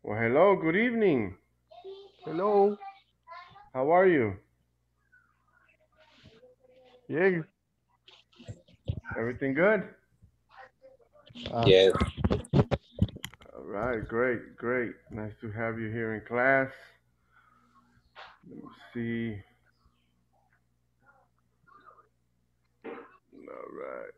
Well, hello, good evening. Hello. How are you? Yeah. Everything good? Uh, Yes. All right, great, great. Nice to have you here in class. Let me see. All right,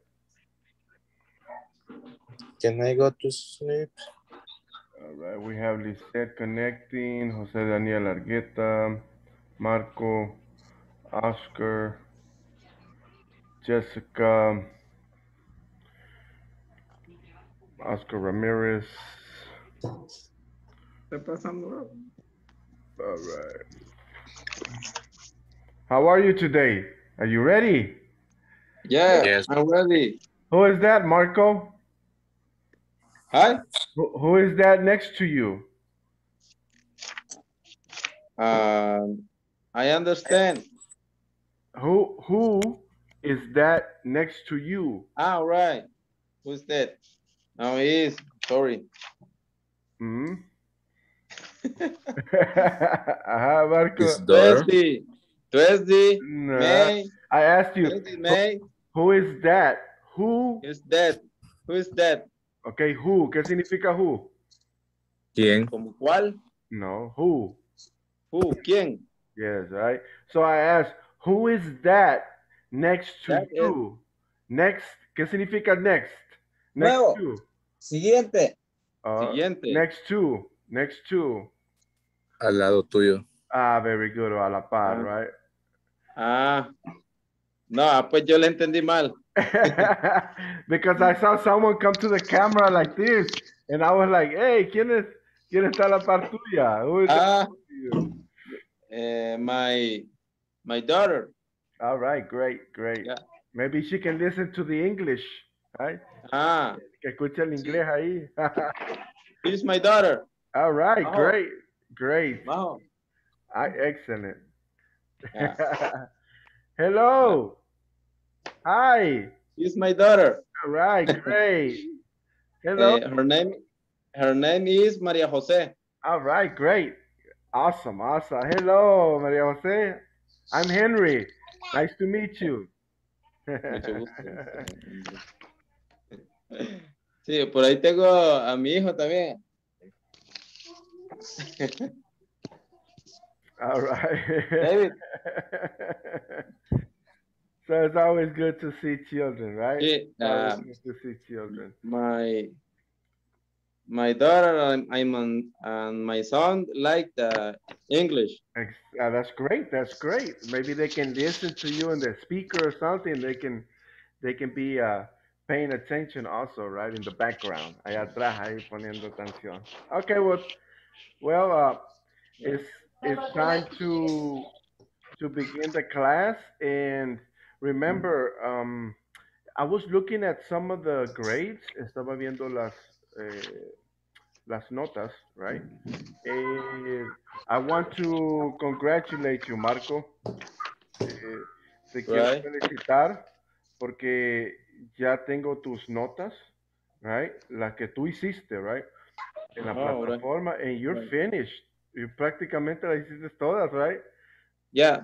Can I go to sleep? all right. We have Lisette connecting, Jose Daniel Argueta, Marco, Oscar, Jessica, Oscar Ramirez. está pasando. All right. How are you today? Are you ready? Yeah, Yes. I'm ready. Who is that, Marco? Hi. Who is that next to you? I understand. Who is that next to you? All right. Who's that? No, he is. Sorry. Hmm? Ajá, His Marco. daughter. Tuesday. Tuesday. No. May. I asked you, Tuesday, who, May. who is that? Who? Who's that? Who is that? Okay, who. ¿Qué significa who? ¿Quién? ¿Como cuál? No, who. Who? ¿Quién? Yes, right. So I asked, who is that next to That is. you? Next, ¿qué significa next? Next Nuevo. to. Siguiente. Siguiente. Next to. Next to. Al lado tuyo. Ah, very good. A la par, Ah, right? ah. No, pues yo le entendí mal. Because I saw someone come to the camera like this, and I was like, "Hey, quién está a la par tuya? Who is that Ah, to you?" my daughter. All right, great, great. Yeah. Maybe she can listen to the English, right? Ah, Que escuche el sí. inglés ahí. She's my daughter. All right, Majo. great, great. Majo. Excellent. Yeah. Hello. Hi. She's my daughter. All right, great. Hello. Her name is Maria Jose. All right, great. Awesome, awesome. Hello, Maria Jose. I'm Henry. Nice to meet you. Mucho gusto. Sí, por ahí tengo a mi hijo también. All right. David. So it's always good to see children, right? Sí, Always good to see children. my daughter and my son like the English. That's great. That's great. Maybe they can listen to you in the speaker or something. They can be paying attention also, right, in the background. Allá atrás, ahí poniendo atención. Okay, well, it's it's time to begin the class, and remember, I was looking at some of the grades. Estaba viendo las notas, right? Eh, I want to congratulate you, Marco. Eh, Te quiero Right? felicitar porque ya tengo tus notas, right? Las que tú hiciste, right? En la Oh, right. plataforma, and you're Right. finished. You prácticamente las hiciste todas, right? Yeah.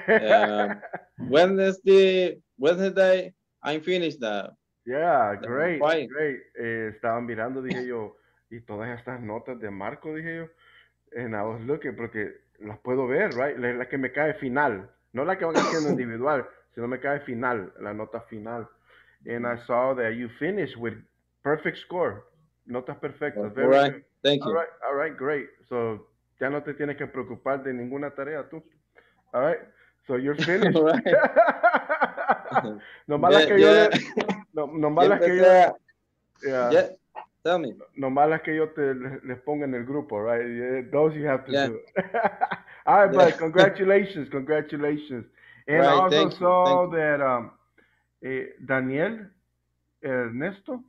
Wednesday, I finished Yeah, the great, file. great. Estaba mirando, dije yo, y todas estas notas de Marco, dije yo, and I was looking, porque las puedo ver, right? La que me cae final, no la que van haciendo individual, sino me cae final, la nota final. And I saw that you finished with perfect score, notas perfectas, All very right. good. Thank you. All right, great. So ya no te tienes que preocupar de ninguna tarea tú. All right, so you're finished. All right. Nomás las Ya, que yo ya, le, no, nomás ya las que empecé yo, a, yeah, ya, tell me. nomás las que yo les ponga en el grupo, right? Yeah, those you have to Yeah, do. All right, yeah. but congratulations, congratulations. And I Right. also Thank you. Thank saw you. that Daniel Ernesto,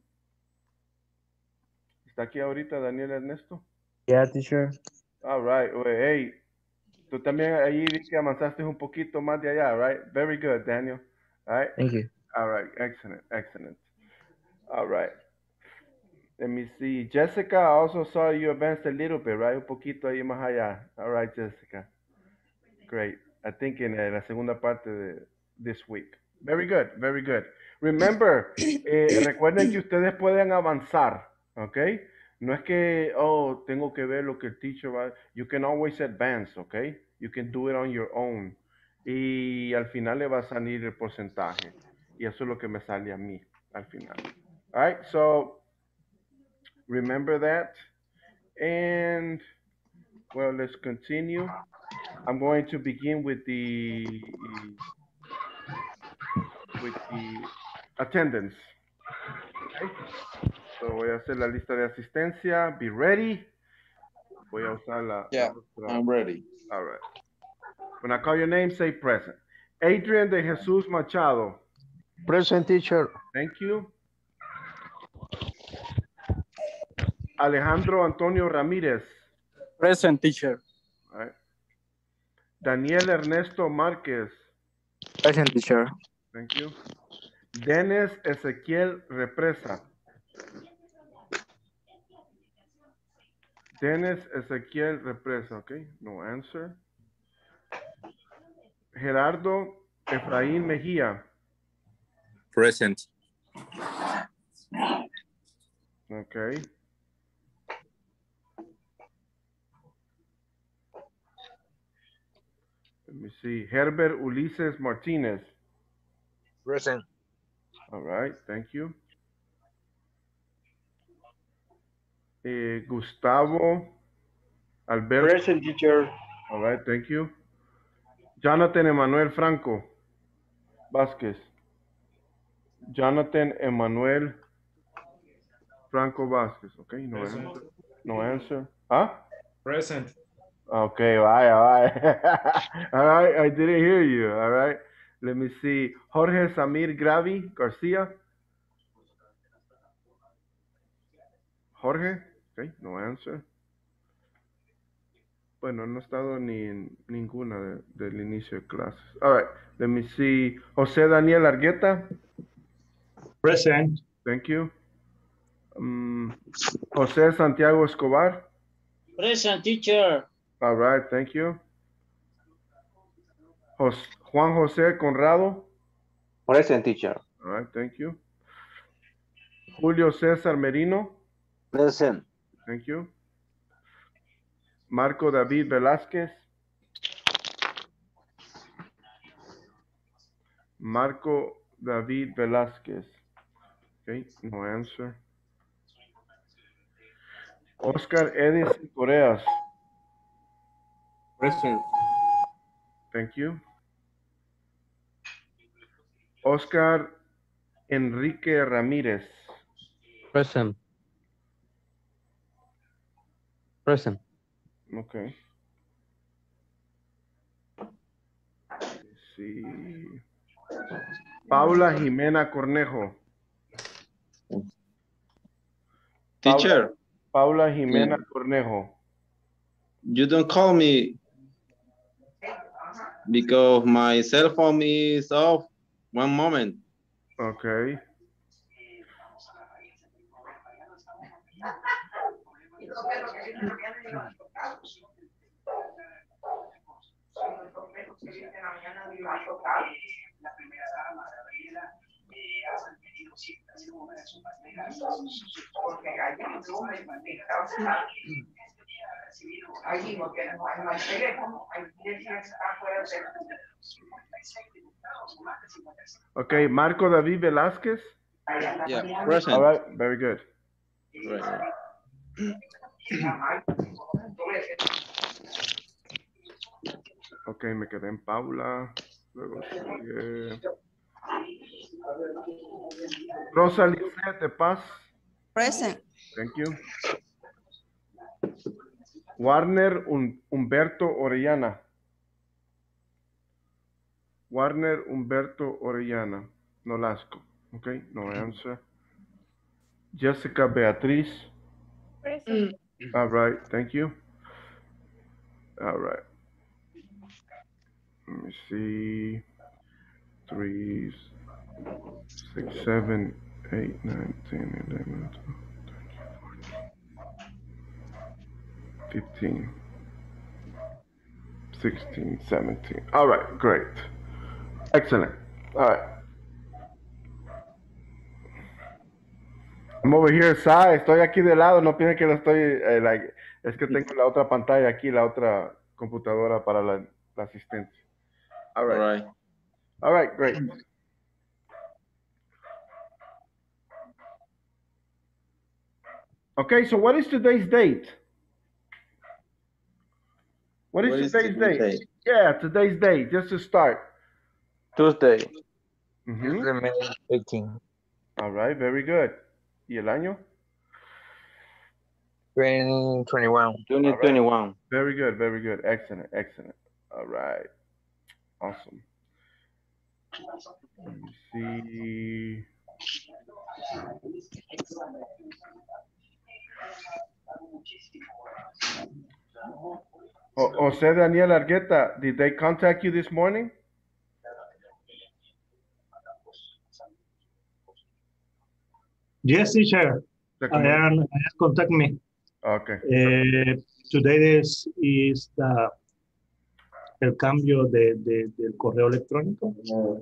está aquí ahorita Daniel Ernesto. Yeah, teacher. All right, well, hey, tú también ahí vi que avanzaste un poquito más de allá, right? Very good, Daniel. All right, Thank you. all right, excellent, excellent. All right. Let me see. Jessica, I also saw you advanced a little bit, right? Un poquito ahí más allá. All right, Jessica. Great. I think in la segunda parte de this week. Very good, very good. Remember, recuerden que ustedes pueden avanzar, ¿ok? No es que, oh, tengo que ver lo que el teacher va. You can always advance, ¿ok? You can do it on your own. Y al final le va a salir el porcentaje. Y eso es lo que me sale a mí al final. All right, so remember that. And, well, let's continue. I'm going to begin with the attendance. Okay. So voy a hacer la lista de asistencia. Be ready. Voy a usar la otra. I'm ready. All right. When I call your name, say present. Adrian de Jesus Machado. Present, teacher. Thank you. Alejandro Antonio Ramírez. Present, teacher. All right. Daniel Ernesto Márquez. Present, teacher. Thank you. Dennis Ezequiel Represa. Dennis Ezequiel Represa, okay, no answer. Gerardo Efraín Mejía. Present. Okay. Let me see. Herbert Ulises Martinez. Present. All right, thank you. Gustavo Alberto. Present, teacher. All right, thank you. Jonathan Emanuel Franco Vázquez. Jonathan Emanuel Franco Vázquez. Okay, no Present. answer. No answer. Huh? Present. Okay, bye. All right, I didn't hear you. All right, let me see. Jorge Samir Gravi Garcia. Jorge, okay, no answer. Bueno, no he estado ni en ninguna del inicio de clases. All right, let me see. José Daniel Argueta. Present. Thank you. José Santiago Escobar. Present, teacher. All right, thank you. Juan José Conrado. Present, teacher. All right, thank you. Julio César Merino. Present. Thank you. Marco David Velázquez. Marco David Velázquez. Okay, no answer. Oscar Edison Coreas. Present. Thank you. Oscar Enrique Ramírez. Present. Present. Okay. Let's see. Paula Jimena Cornejo. Teacher, Paula Jimena Cornejo. you don't call me because my cell phone is off. One moment. Okay. Okay, Marco David Velázquez. Yeah, present. All right, very good. Right. Ok, me quedé en Paula. Luego sigue Rosa Lisette de Paz. Present. Thank you. Warner Humberto Orellana. Warner Humberto Orellana. Nolasco. Okay, no answer. Jessica Beatriz. Present. All right, thank you. All right. Let me see. 3, 6, 7, 8, 9, 10, 11, 12, 13. 15, 16, 17. All right, great. Excellent. All right. I'm over here side. Estoy aquí de lado. No piensen que lo estoy, es que tengo la otra pantalla aquí, la otra computadora para la asistencia. All All right. right. All right, great. Okay, so what is today's date? What is today's date? Yeah, today's date, just to start. Tuesday. Mhm. Tuesday, May 18, All right, very good. ¿Y el año? 2021. 2021. Very good, very good. Excellent, excellent. All right. Awesome. Let me see. Jose Daniel Argueta, did they contact you this morning? Yes, teacher. Te I am contact me. Okay. Today is el cambio del correo electrónico.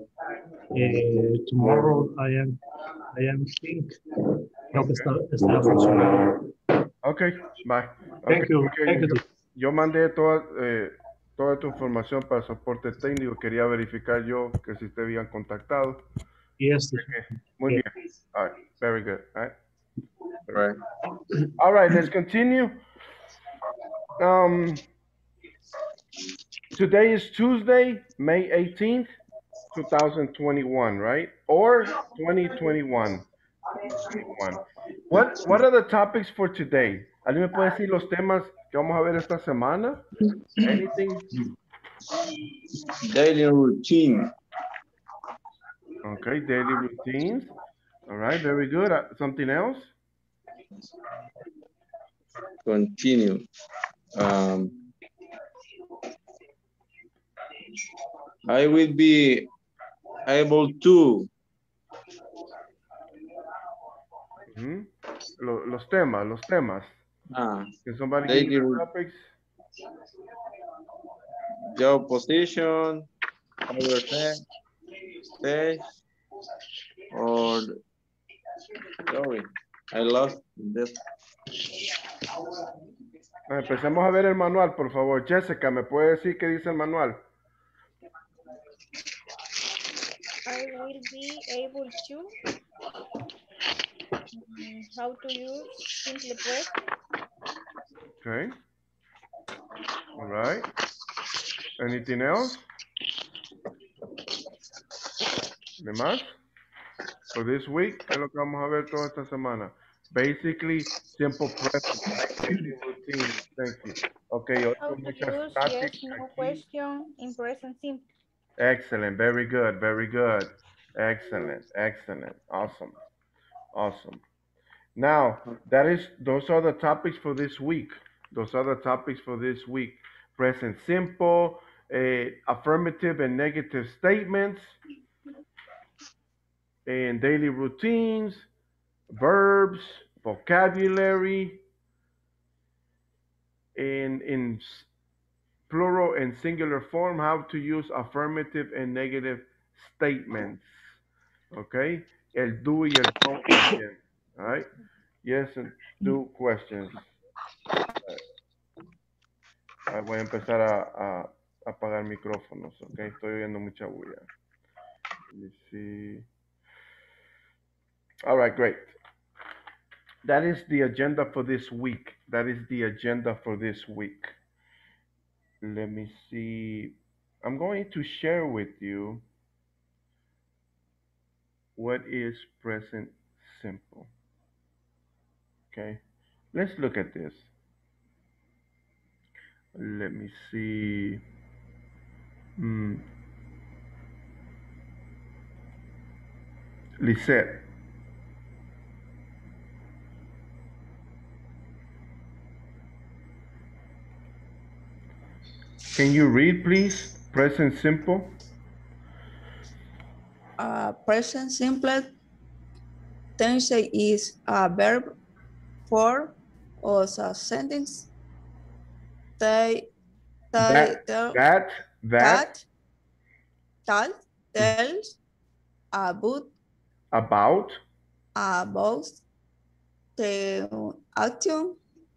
Tomorrow I am think. Creo que está funcionando. Okay, bye. Thank Okay, you. okay, Thank you. yo mandé toda tu información para soporte técnico. Quería verificar yo que si te habían contactado. Yes. Muy Yeah. bien. All right, very good. All right. Right. All right, let's continue. Today is Tuesday, May 18th, 2021, right? Or 2021. What are the topics for today? ¿Alguien me puede decir los temas que vamos a ver esta semana? Anything? Daily routine. Okay, daily routines. All right, very good. Something else? Continue. I will be able to. Mhm. Los temas. Can somebody give me Daily the topics? job position, overtime, stage, or sorry, I lost this. Empecemos a ver el manual, por favor. Jessica, ¿me puede decir qué dice el manual? I will be able to. How to use simple press. Okay. All right. Anything else? ¿De más? For this week, ¿qué es lo que vamos a ver toda esta semana? Basically, simple present, right? Daily routine. Thank you. Okay, hoy How con to muchas use prácticas yes, no aquí. question in present simple. Excellent. Very good. Very good. Excellent. Excellent. Awesome. Awesome. Now, those are the topics for this week. Those are the topics for this week. Present simple, affirmative and negative statements, and daily routines, verbs, vocabulary, in plural and singular form, how to use affirmative and negative statements. Okay? El do y el don't también. All right? Yes and do questions. Voy a empezar a apagar micrófonos, ok. Estoy oyendo mucha bulla. Let me see. All right, great. That is the agenda for this week. That is the agenda for this week. Let me see. I'm going to share with you what is present simple. Okay, let's look at this. Let me see. Lisette. Can you read, please? Present simple. Present simple tense is a verb form of a sentence They, That, tell, that, tells about about, the action,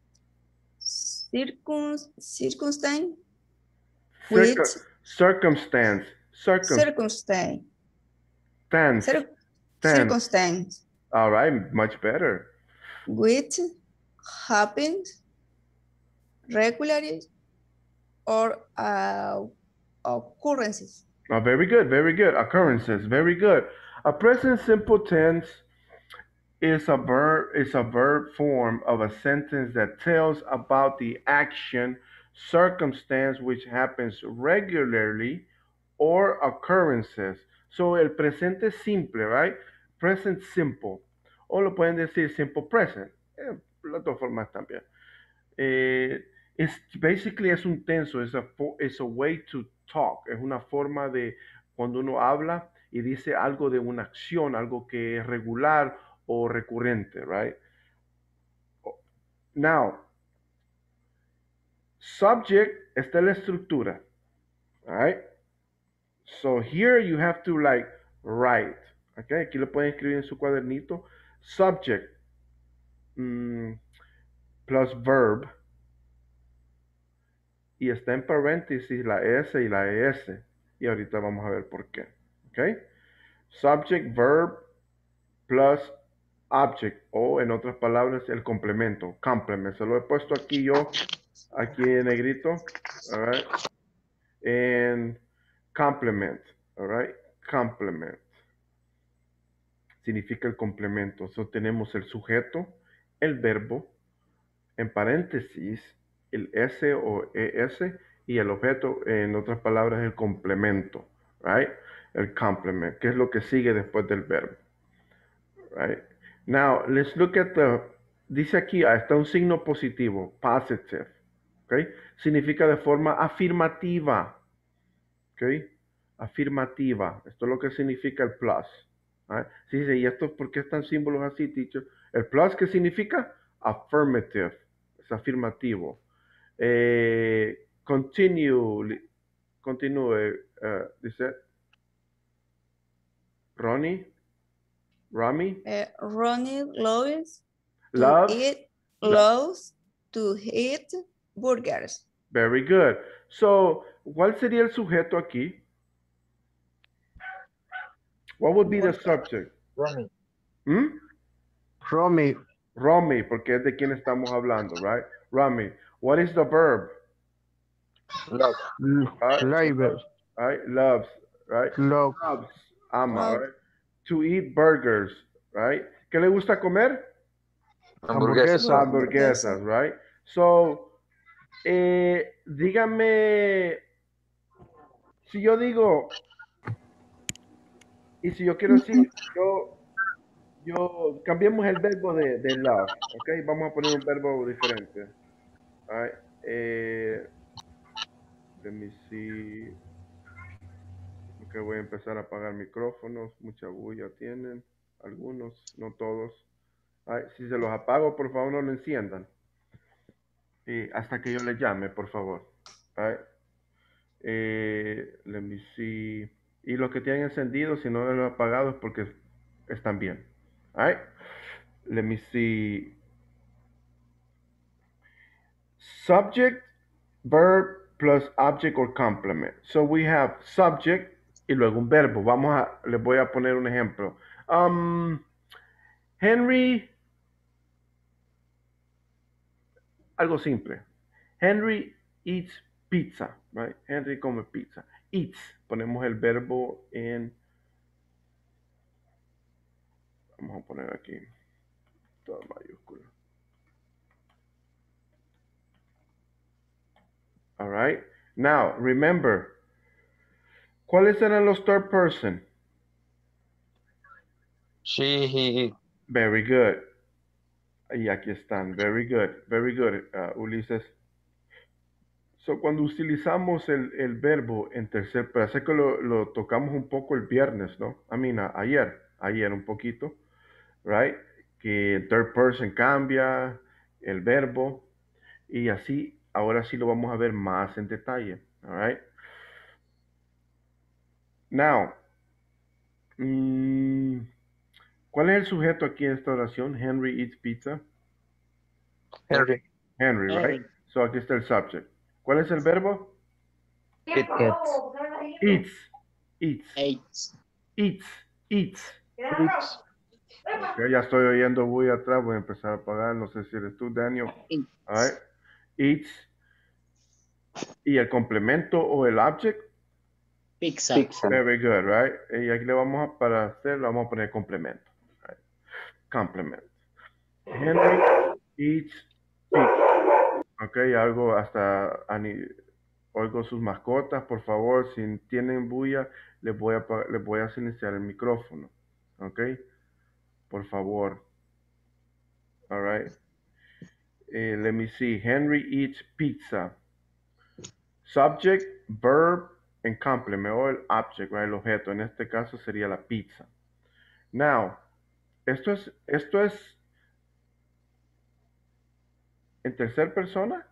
circumstance, which circumstance, circumstance, tense, circumstance, all right, much better. which happens regularly or occurrences. Very good, very good. Occurrences, very good. A present simple tense is a verb form of a sentence that tells about the action, circumstance which happens regularly or occurrences. So el presente simple, right? Present simple. O lo pueden decir simple present. Las dos formas también. Basically es un tenso, es a way to talk, es una forma de cuando uno habla y dice algo de una acción, algo que es regular o recurrente, right? Now, subject está en la estructura, right? So here you have to like write, okay? Aquí lo pueden escribir en su cuadernito. Subject plus verb y está en paréntesis la S y la ES. Y ahorita vamos a ver por qué. ¿Ok? Subject, verb, plus object, o en otras palabras, el complemento, complement. Se lo he puesto aquí yo, aquí en negrito. All right. And complement. All right. Complement. Significa el complemento. So tenemos el sujeto, el verbo, en paréntesis, el S o ES y el objeto, en otras palabras, el complemento, right? El complement, que es lo que sigue después del verbo, right? Now, let's look at dice aquí, está un signo positivo, positive, okay? Significa de forma afirmativa, okay? Afirmativa, esto es lo que significa el plus, right? Sí, dice, ¿y esto por qué están símbolos así, teacher? El plus, ¿qué significa? Affirmative. Es afirmativo. Continue, dice Ronnie, Rami, Ronnie loves loves, to eat burgers. very good. So, ¿cuál sería el sujeto aquí? What would be the subject? Romy. Hmm? Romy. Rami, porque es de quien estamos hablando, right? Rami. What is the verb? Love. Right? Right? Loves, right? Love. Loves, ama, Love. right? To eat burgers, right? ¿Qué le gusta comer? Hamburguesa. Hamburguesas, right? So, dígame, si yo digo, y si yo quiero decir, yo cambiemos el verbo de love, ¿ok? Vamos a poner un verbo diferente. All right. Let me see. Ok, voy a empezar a apagar micrófonos. Mucha bulla tienen. Algunos, no todos. All right. Si se los apago, por favor, no lo enciendan. Y hasta que yo les llame, por favor. All right. Let me see. Y los que tienen encendido, si no los he apagado, es porque están bien. All right. Let me see. Subject, verb plus object or complement. So we have subject y luego un verbo. Les voy a poner un ejemplo. Henry, algo simple. Henry eats pizza, right? Henry come pizza. Eats. Ponemos el verbo en. Vamos a poner aquí. Todo mayúscula. All right. Now, remember. ¿Cuáles eran los third person? She, he. Very good. Y aquí están. Very good. Very good, Ulises. So, cuando utilizamos el verbo en tercer, parece que lo tocamos un poco el viernes, ¿no? Ayer un poquito, right? Que en third person cambia el verbo y así ahora sí lo vamos a ver más en detalle. All right. Now, ¿cuál es el sujeto aquí en esta oración? Henry eats pizza. Henry. Henry, right? So aquí está el subject. ¿Cuál es el verbo? It. Eats. Eats. Eight. Eats. Eats. Ok, ya estoy oyendo bulla atrás. Voy a empezar a apagar. No sé si eres tú, Daniel. Eats. All right. Eats. ¿Y el complemento o el object? Pizza. Pizza. Very good, right? Y aquí le vamos a, para hacer, le vamos a poner complemento. Right? Complement. Henry eats pizza. Ok, algo hasta oigo sus mascotas, por favor, si tienen bulla, les voy a silenciar el micrófono. Ok, por favor. All right. Let me see. Henry eats pizza. Subject, verb, and complement, o el object, right? El objeto. En este caso sería la pizza. Now, esto es en tercera persona.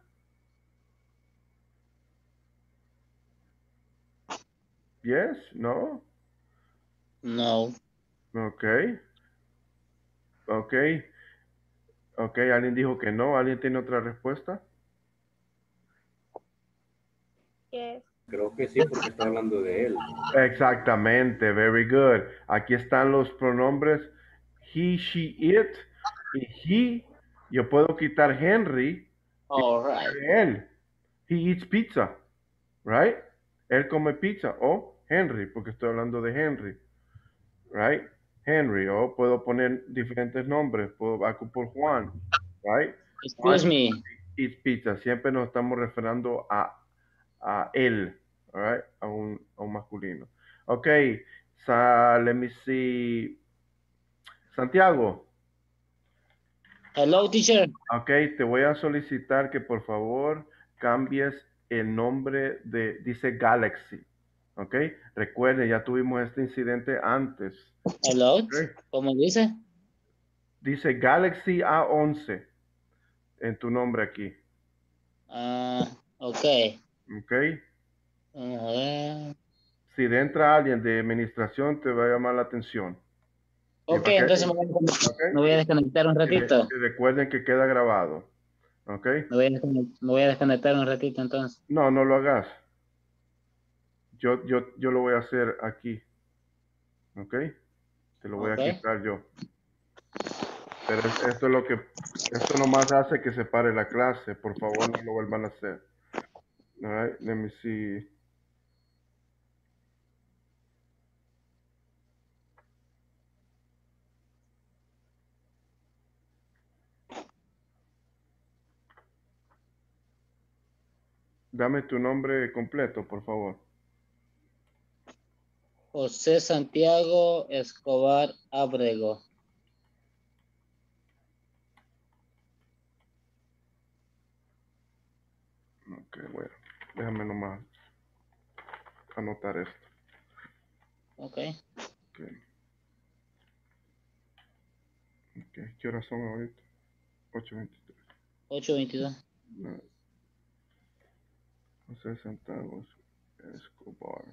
Yes, no. No. Ok. Ok. Ok, alguien dijo que no. ¿Alguien tiene otra respuesta? Yes. Creo que sí, porque está hablando de él. Exactamente, very good. Aquí están los pronombres he, she, it y he. Yo puedo quitar Henry All right. de él. He eats pizza, right? Él come pizza. O Henry, porque estoy hablando de Henry, right? Henry. O puedo poner diferentes nombres. Puedo por Juan, right? Excuse me. Eats pizza. Siempre nos estamos refiriendo a él, all right? A un masculino. Ok, let me see. Santiago, Hello, teacher. ok, te voy a solicitar que por favor cambies el nombre dice Galaxy, ok. Recuerde, ya tuvimos este incidente antes. Hello. Okay. ¿Cómo dice? Dice Galaxy A11 en tu nombre aquí, Ok. ok. Vamos a ver. Si entra alguien de administración, te va a llamar la atención. Ok, entonces me voy a desconectar un ratito. Y recuerden que queda grabado. ¿Ok? Me voy a desconectar un ratito entonces. No, no lo hagas. Yo lo voy a hacer aquí. ¿Ok? Te lo voy a Ok. quitar yo. Pero esto nomás hace que se pare la clase. Por favor, no lo vuelvan a hacer. All right, let me see. Dame tu nombre completo, por favor. José Santiago Escobar Abrego. Ok, bueno. Déjame nomás anotar esto. Ok. Ok. Ok, ¿qué horas son ahorita? 8:23. 8:22. No. José Santiago Escobar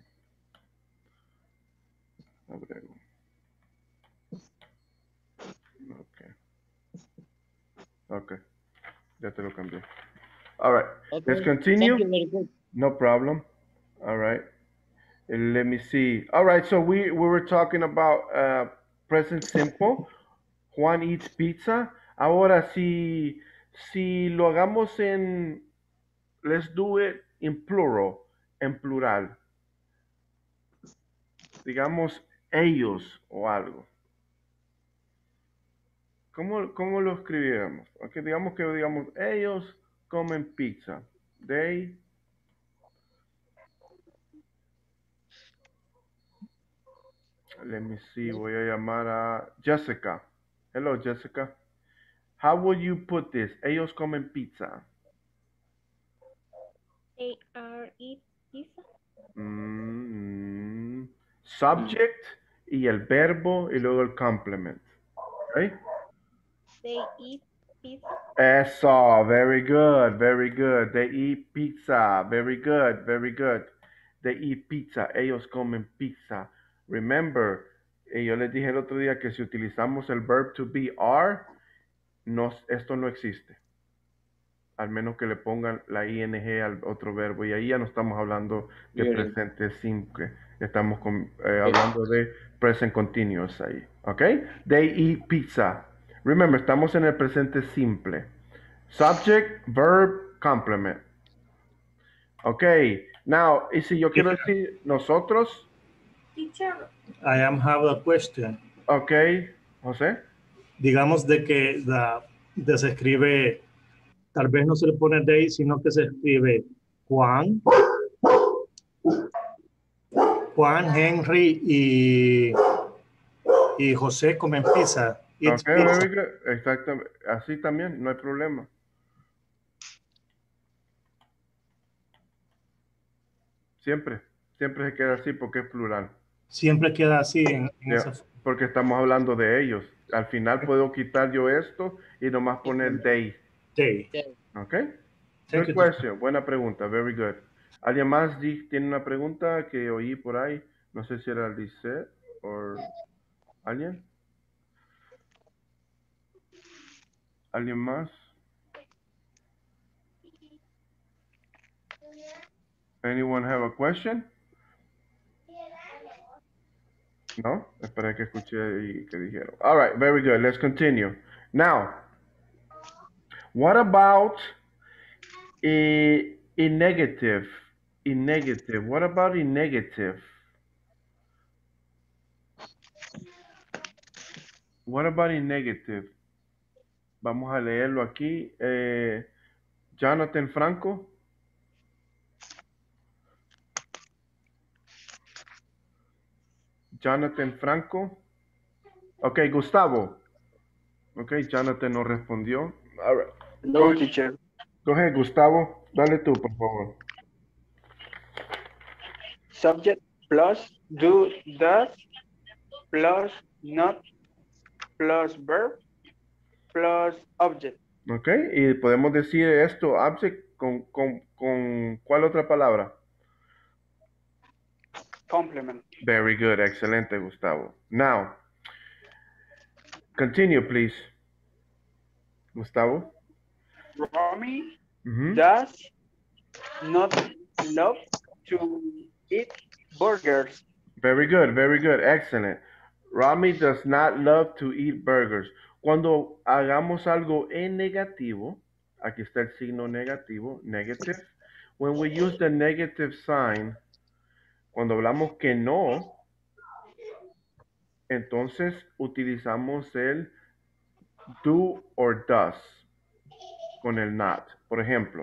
Abrego. Ok. Ok. Ya te lo cambié. All right. Okay. Let's continue. Thank you very good. No problem. All right. Let me see. All right. So we were talking about present simple. Juan eats pizza. Ahora si lo hagamos let's do it in plural, en plural. Digamos ellos o algo. ¿Cómo lo escribiéramos? Okay, digamos ellos comen pizza. They let me see, voy a llamar a Jessica. Hello, Jessica. How would you put this? Ellos comen pizza. They are eat pizza. Subject y el verbo y luego el complement. Okay? They eat pizza. Eso, very good, very good. They eat pizza, very good, very good. They eat pizza, ellos comen pizza. Remember, yo les dije el otro día que si utilizamos el verb to be are, esto no existe. Al menos que le pongan la ing al otro verbo. Y ahí ya no estamos hablando de Bien. presente simple. Estamos hablando de present continuous ahí. ¿Ok? They eat pizza. Remember, estamos en el presente simple. Subject, verb, complement. Ok. Now, y si yo quiero decir nosotros. I have a question. Ok. José. Digamos de que se escribe, tal vez no se le pone they, sino que se escribe Juan, Henry y José comen pizza. It's Ok, pizza. very good. Exactamente. Así también, no hay problema. Siempre se queda así porque es plural. Siempre queda así en Yeah, esa forma. porque estamos hablando de ellos. Al final puedo quitar yo esto y nomás poner they. They. ¿Ok? Thank Good you. question. Buena pregunta. Very good. ¿Alguien más tiene una pregunta que oí por ahí? No sé si era Lisette o alguien. ¿Alguien más? Anyone have a question? No, esperé que escuché y que dijeron. All right, very good. Let's continue. Now, what about in negative? In negative. What about in negative? What about in negative? Vamos a leerlo aquí. Jonathan Franco. Jonathan Franco. Ok, Gustavo. Ok, Jonathan no respondió. All right. No, teacher. Go ahead, Gustavo. Dale tú, por favor. Subject plus do, does, plus not, plus verb, plus object. Ok, y podemos decir esto, object, con ¿cuál otra palabra? Complement. Very good, excelente, Gustavo. Now, continue, please. Gustavo. Rami Mhm. does not love to eat burgers. Very good, excellent. Rami does not love to eat burgers. Cuando hagamos algo en negativo, aquí está el signo negativo, negative. When we use the negative sign, cuando hablamos que no, entonces utilizamos el do or does con el not. Por ejemplo,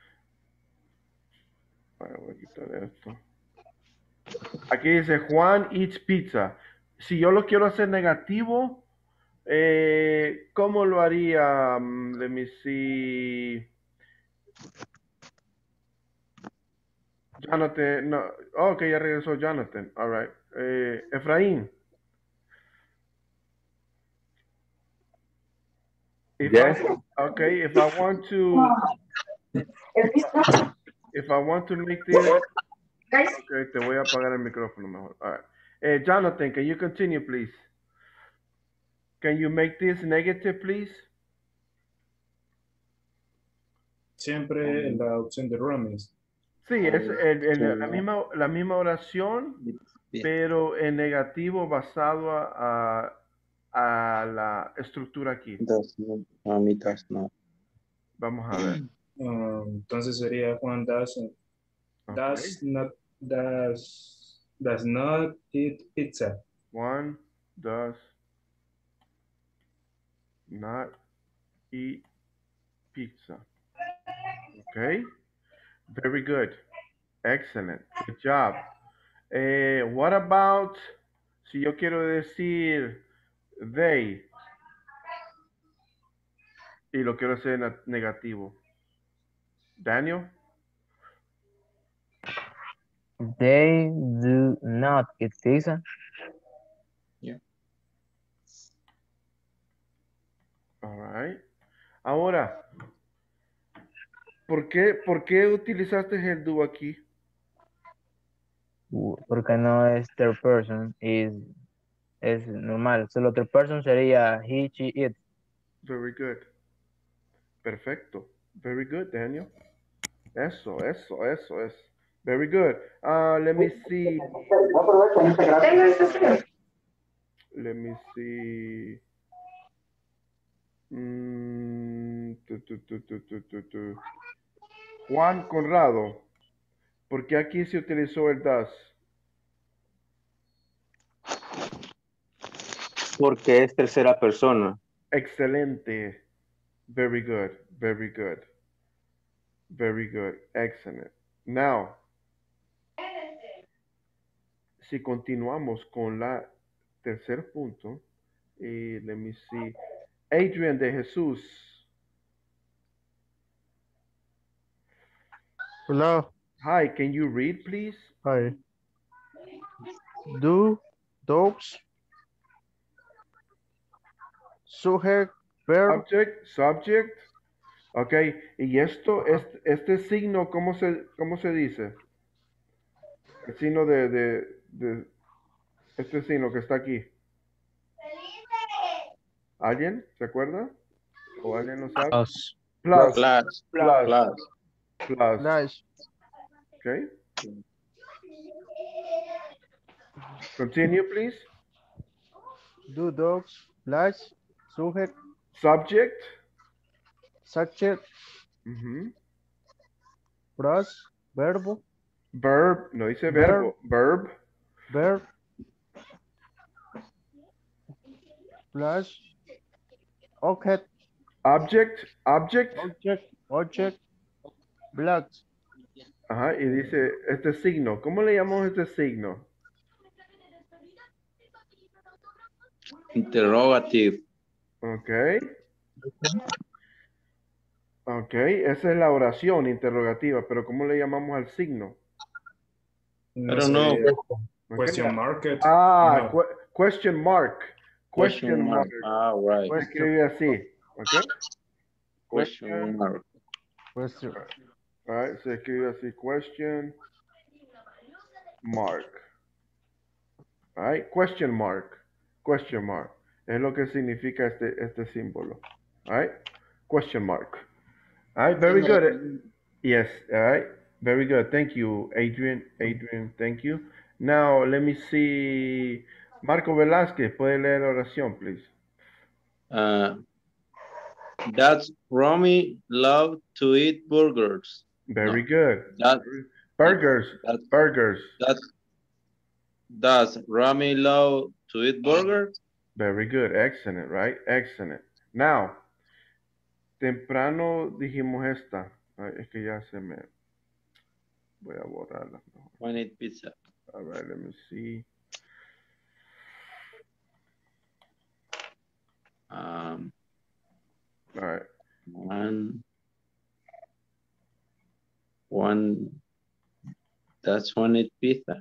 voy a quitar esto. Aquí dice Juan eats pizza. Si yo lo quiero hacer negativo, ¿cómo lo haría? Let me see. Jonathan, no. Oh, ok, ya regresó Jonathan. All right. Efraín. Yes. Okay, if I want to make this. Okay, te voy a apagar el micrófono mejor. All right. Jonathan, can you continue, please? Can you make this negative, please? Siempre la opción de Romies. Sí, es la misma oración, Bien. pero en negativo basado a la estructura aquí. Does not. Rami does not. Vamos a ver. Entonces sería Juan does Okay. does not eat pizza. Juan does not eat pizza. Okay. Very good. Excellent. Good job. What about si yo quiero decir they y lo quiero hacer negativo? Daniel? They do not eat pizza. All right. Ahora, por qué utilizaste el do aquí? Porque no es third person, es normal. Solo third person sería he, she, it. Very good. Perfecto. Very good, Daniel. Eso. Very good. Let me see. Let me see. Juan Conrado. ¿Por qué aquí se utilizó el does? Porque es tercera persona. Excelente. Very good. Very good. Very good. Excellent. Now, si continuamos con la tercer punto, let me see. Adrian de Jesús. Hello. Hi, can you read, please? Hi. Do dogs subject verb Subject. Ok, y esto, este signo, ¿cómo se dice? El signo de este signo que está aquí. ¿Alguien se acuerda? ¿O alguien lo sabe? plus Plus. nice Okay. Continue, please. do dogs plus subject Subject. subject plus verbo Verb. No dice verbo. Verb. plus object black. Ajá, y dice este signo. ¿Cómo le llamamos este signo? Interrogative. Ok. Ok, esa es la oración interrogativa, pero ¿cómo le llamamos al signo? No don't know. sería Okay. question mark. Ah, No. question mark. Question mark. Ah, right. Se escribe así. Ok. Question mark. Question. All right, se escribe así. Question mark. All right, question mark. Question mark. Es lo que significa este símbolo. All right, question mark. All right, very good. Yes, all right. Very good. Thank you, Adrian. Adrian, thank you. Now, let me see. Marco Velázquez, ¿puede leer la oración, please? Does Romy love to eat burgers? Very good. Burgers. Does Romy love to eat burgers? Very good. Excellent, right? Excellent. Now, temprano dijimos esta. Ay, es que ya se me... Voy a borrarla. When eat pizza. All right, let me see. All right. One. That's one eat pizza.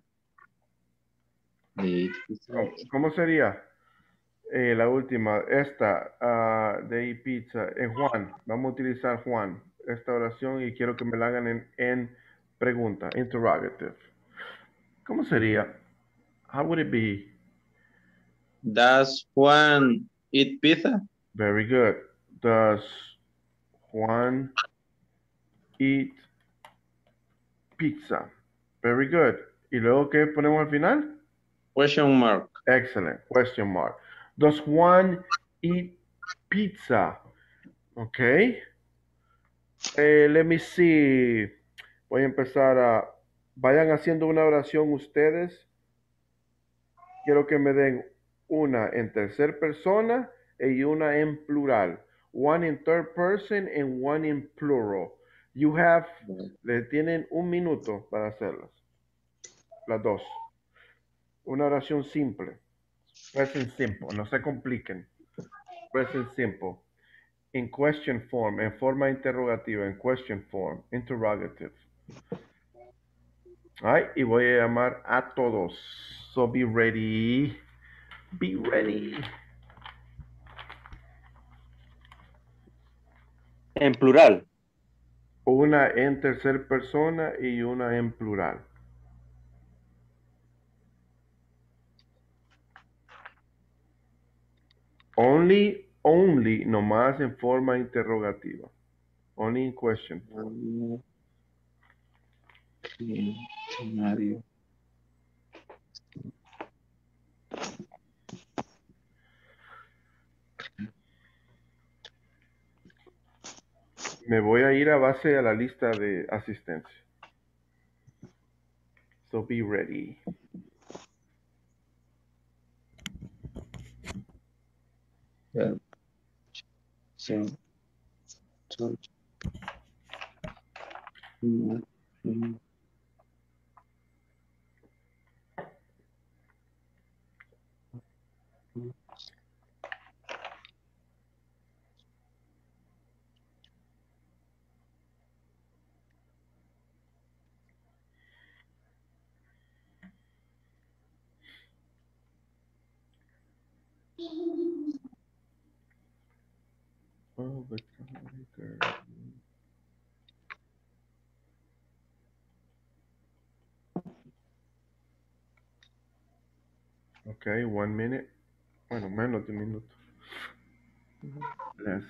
¿Cómo sería? La última, esta, de pizza, en Juan. Vamos a utilizar Juan, esta oración, y quiero que me la hagan en pregunta, interrogative. ¿Cómo sería? How would it be? Does Juan eat pizza? Very good. Does Juan eat pizza? Very good. ¿Y luego qué ponemos al final? Question mark. Excellent. Question mark. Does Juan eat pizza? Okay. Let me see. Voy a empezar a... Vayan haciendo una oración ustedes. Quiero que me den una en tercer persona y una en plural. One in third person and one in plural. You have... Le tienen 1 minuto para hacerlas. Las dos. Una oración simple. Present simple. No se compliquen. Present simple. In question form, en forma interrogativa, en question form, interrogative. Alright, y voy a llamar a todos. So be ready. Be ready. En plural. Una en tercer persona y una en plural. Only, nomás en forma interrogativa. Only in question. Mario. Me voy a ir a base a la lista de asistencia. So be ready. Yeah. So, Oh, but okay, 1 minute. Bueno, menos de un minuto. Less.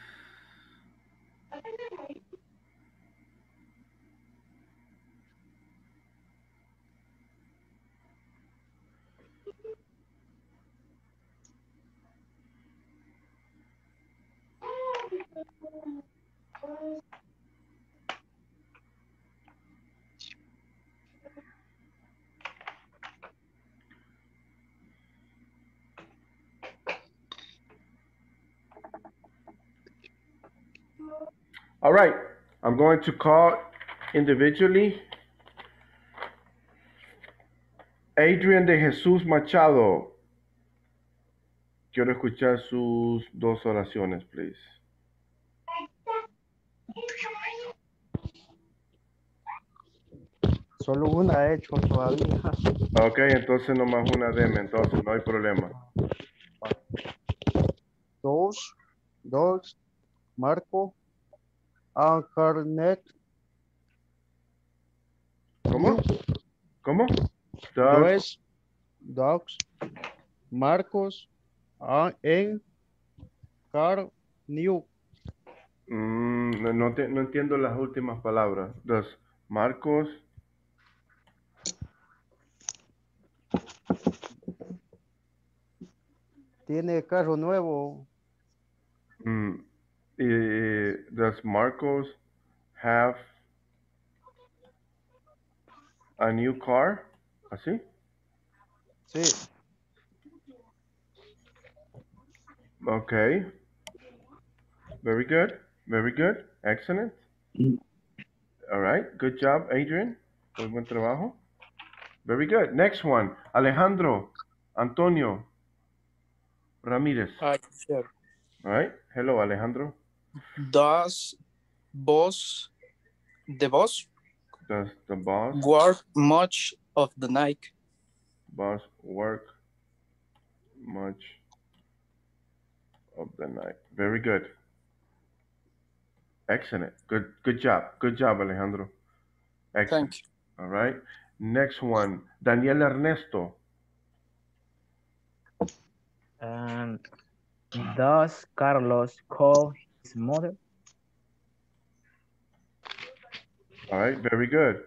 All right, I'm going to call individually. Adrian de Jesús Machado. Quiero escuchar sus dos oraciones, please. Solo una he hecho todavía. Ok, entonces nomás una deme, entonces no hay problema. Dogs, Marco, Carnet. ¿Cómo? ¿Cómo? Dogs, Marcos, en Car New. No entiendo las últimas palabras. Los Marcos. Tiene carro nuevo. Does Marcos have a new car? ¿Así? Sí. Okay. Very good. Very good. Excellent. All right. Good job, Adrian. Muy buen trabajo. Very good. Next one. Alejandro Antonio Ramírez. Hi, sir. All right. Hello, Alejandro. Does the boss Does the boss work much of the night? Boss work much of the night? Very good. Excellent. Good job. Good job, Alejandro. Excellent. Thank you. All right. Next one. Daniel Ernesto. Does Carlos call his mother? All right. Very good.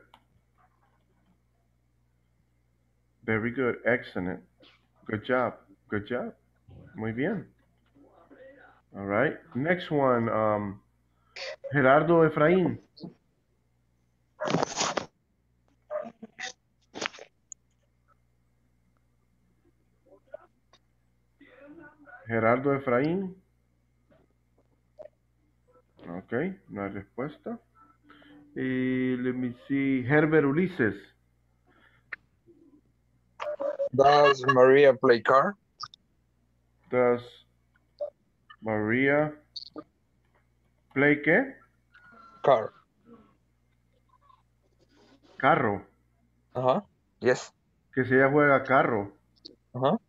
Very good. Excellent. Good job. Good job. Muy bien. All right. Next one. Gerardo Efraín. Gerardo Efraín. Ok, no hay respuesta. Y let me see. Herbert Ulises. Does Maria play car? Does Maria play qué? Car. Carro. Uh-huh. Yes. Que si ella juega carro. Uh-huh.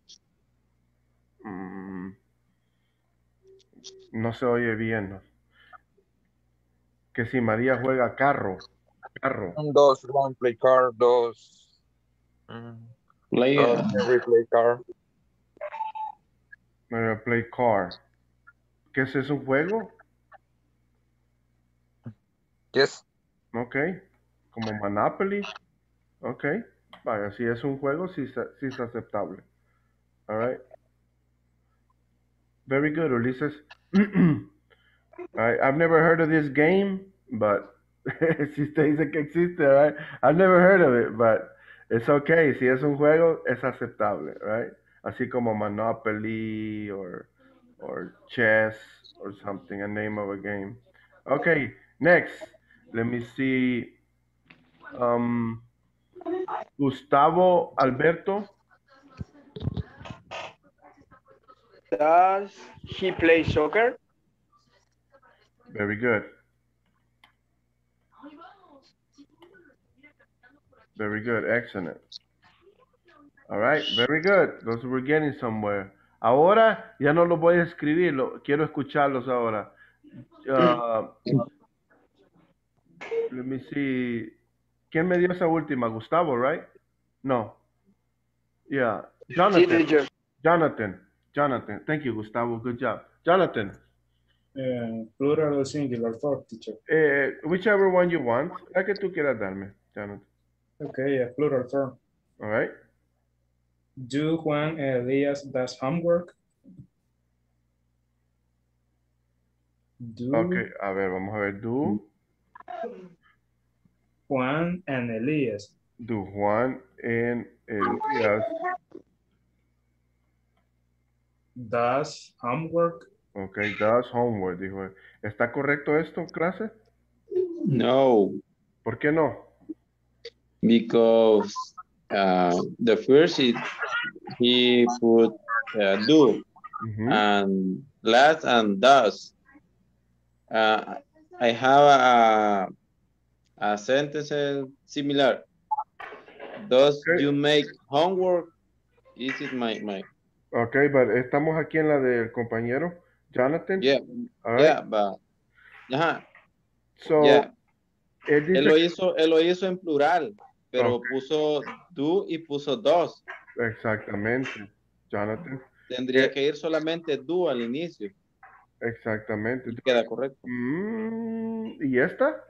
No se oye bien. Que si María juega carro. Does Ron play car? Does Henry play car? María play car. ¿Qué es un juego? Yes. Ok. Como Monopoly. Ok. Vaya, si es un juego, sí es aceptable. All right. Very good, Ulises. I've never heard of this game, but si usted dice que existe, right? I've never heard of it, but it's okay. Si es un juego, es aceptable, right? Así como Monopoly or chess or something, a name of a game. Okay, next. Let me see. Gustavo Alberto. Does he play soccer? Very good. Very good. Excellent. All right. Very good. Those we're getting somewhere. Ahora ya no los voy a escribir. Quiero escucharlos ahora. Let me see. ¿Quién me dio esa última? Gustavo, right? No. Yeah. Jonathan. Jonathan. Thank you, Gustavo. Good job. Jonathan. Plural or singular for teacher. Whichever one you want. La que tú quieras darme, Jonathan. Okay, plural form. All right. Do Juan and Elias does homework? Do Okay, a ver, vamos a ver. Do Juan and Elias. Do Juan and Elias does homework? Okay, does homework, dijo él. ¿Está correcto esto, clase? No. ¿Por qué no? Because the first he put do and last and does. I have a sentence similar. Does you make homework? Is it my Okay, but estamos aquí en la del compañero Jonathan. Yeah, all right. yeah, but So, yeah. Él lo hizo en plural, pero puso do y puso does. Exactamente, Jonathan. Tendría que ir solamente do al inicio. Exactamente. Queda correcto. ¿Y esta?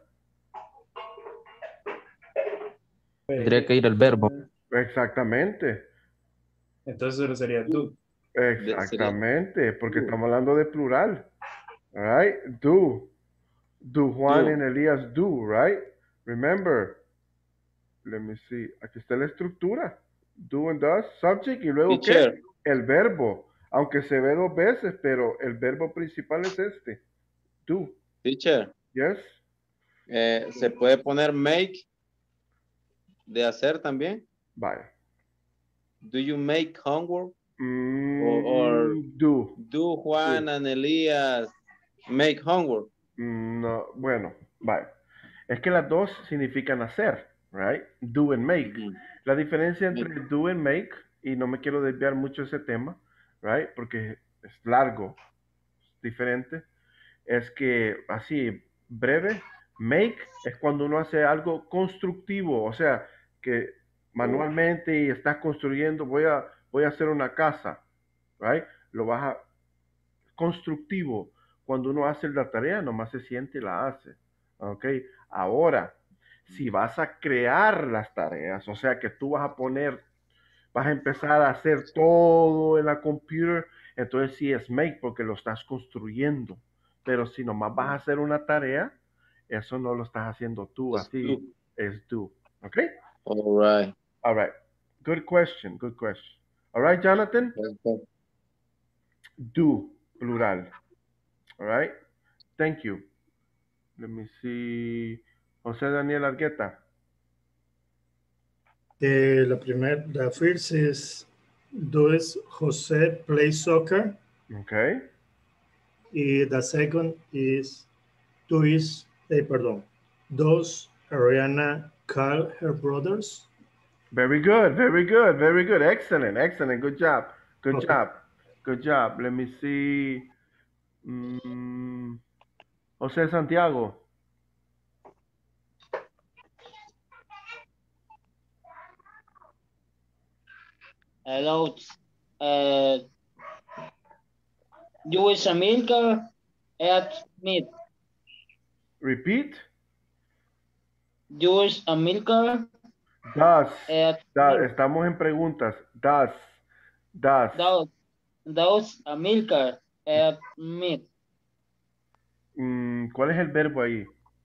Tendría que ir el verbo. Exactamente. Entonces sería do. Exactamente, porque estamos hablando de plural. All right? Do. Do Juan and Elias do, right? Remember. Let me see. Aquí está la estructura. Do and does, subject, y luego ¿qué? El verbo. Aunque se ve dos veces, pero el verbo principal es este. Do. Teacher. Yes. ¿Se puede poner make de hacer también? Vaya. Do you make homework? Or do. Do Juan and Elias make homework? No, bueno, vaya. Es que las dos significan hacer, right? Do and make. La diferencia entre do and make, y no me quiero desviar mucho de ese tema, right? Porque es largo, es diferente, es que así, breve, make es cuando uno hace algo constructivo, o sea, que manualmente y estás construyendo, voy a hacer una casa, right? Lo vas a constructivo. Cuando uno hace la tarea, nomás se siente y la hace. Ok. Ahora, si vas a crear las tareas, o sea que tú vas a empezar a hacer todo en la computer, entonces sí es make porque lo estás construyendo. Pero si nomás vas a hacer una tarea, eso no lo estás haciendo tú, así es do. Ok. All right. Good question. All right, Jonathan? Do, plural. All right. Thank you. Let me see. José Daniel Argueta. The first is, does Jose play soccer? Okay. The second is, does Ariana call her brothers? Very good. Excellent. Good job. Let me see. José Santiago. Loads. Use a milker at meat. Repeat. Use a milker Does. at Estamos en preguntas. Does. Does a milker at meat. ¿Cuál es el verbo ahí?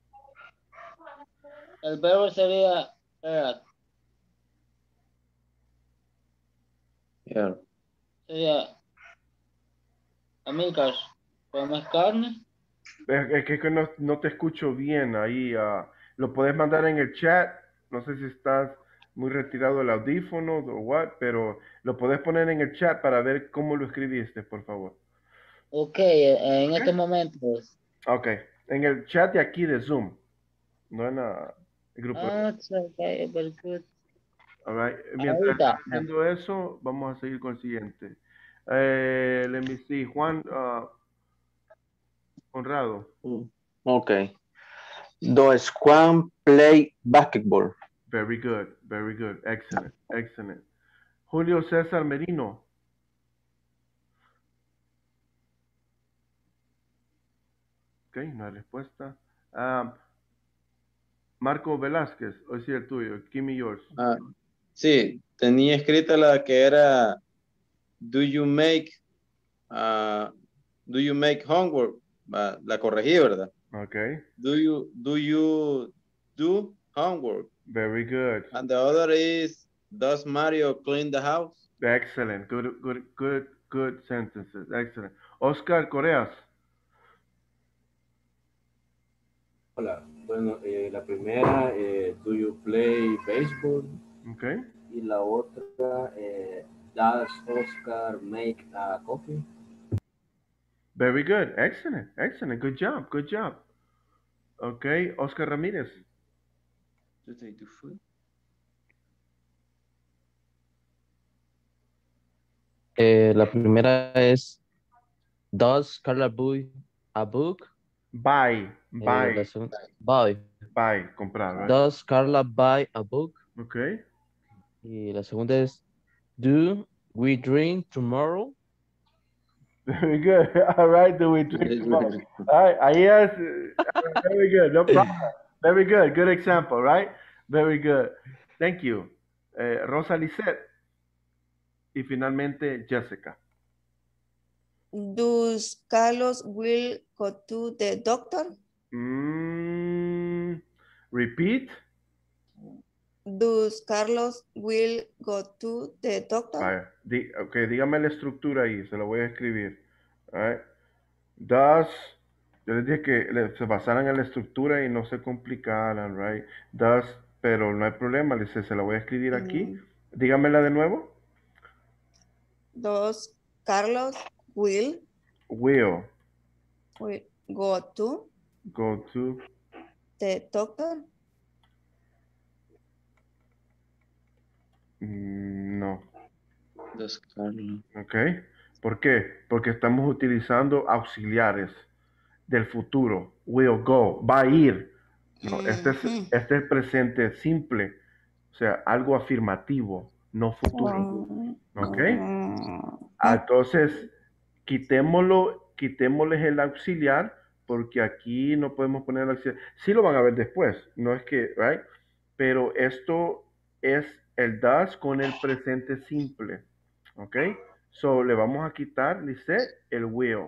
El verbo sería eat. Yeah. Sería Amilcar, ¿comes carne? Es que no te escucho bien ahí. Lo puedes mandar en el chat. No sé si estás muy retirado del audífono o what, pero lo puedes poner en el chat para ver cómo lo escribiste, por favor. Ok, en estos momentos. Ok, en el chat de aquí de Zoom, no en el grupo. It's okay, very good. All right. Mientras estás haciendo eso, vamos a seguir con el siguiente. Let me see. Juan Conrado. Okay. Does Juan play basketball? Very good, very good. Excellent, excellent. Julio César Merino. Ok, no hay respuesta. Marco Velázquez, o es el tuyo. Give me yours. Sí, tenía escrita la que era do you make homework? La corregí, ¿verdad? Okay. Do you do homework? Very good. And the other is does Mario clean the house? Excellent. Good sentences. Excellent. Oscar Coreas. Hola, bueno, la primera, do you play baseball? Okay. Y la otra, does Oscar make a coffee? Very good. Excellent. Excellent. Good job. Good job. Okay. Oscar Ramírez. Do they do food? La primera es does Carla buy a book? Buy. Buy. Comprar, right? Does Carla buy a book? Okay. Y la segunda es do we drink tomorrow? Very good. All right. Do we drink tomorrow? All right. Yes. Very good. No problem. Very good. Good example, right? Very good. Thank you. Rosa Lisette. Y finalmente Jessica. Does Carlos will go to the doctor? Repeat. Does Carlos will go to the doctor? Vaya. Ok, dígame la estructura ahí, se lo voy a escribir. All right. Does, yo les dije que se basaran en la estructura y no se complicaran, right? Does, pero no hay problema, se la voy a escribir aquí. Dígamela de nuevo. Does Carlos will go to the doctor? No. Does Carlos. Ok. ¿Por qué? Porque estamos utilizando auxiliares del futuro. Will go, va a ir. No, este es presente simple. O sea, algo afirmativo, no futuro. ¿Ok? Entonces, quitémosles el auxiliar, porque aquí no podemos poner el auxiliar. Sí lo van a ver después, no es que, right? Pero esto es el does con el presente simple. ¿Ok? So, le vamos a quitar, dice, el will.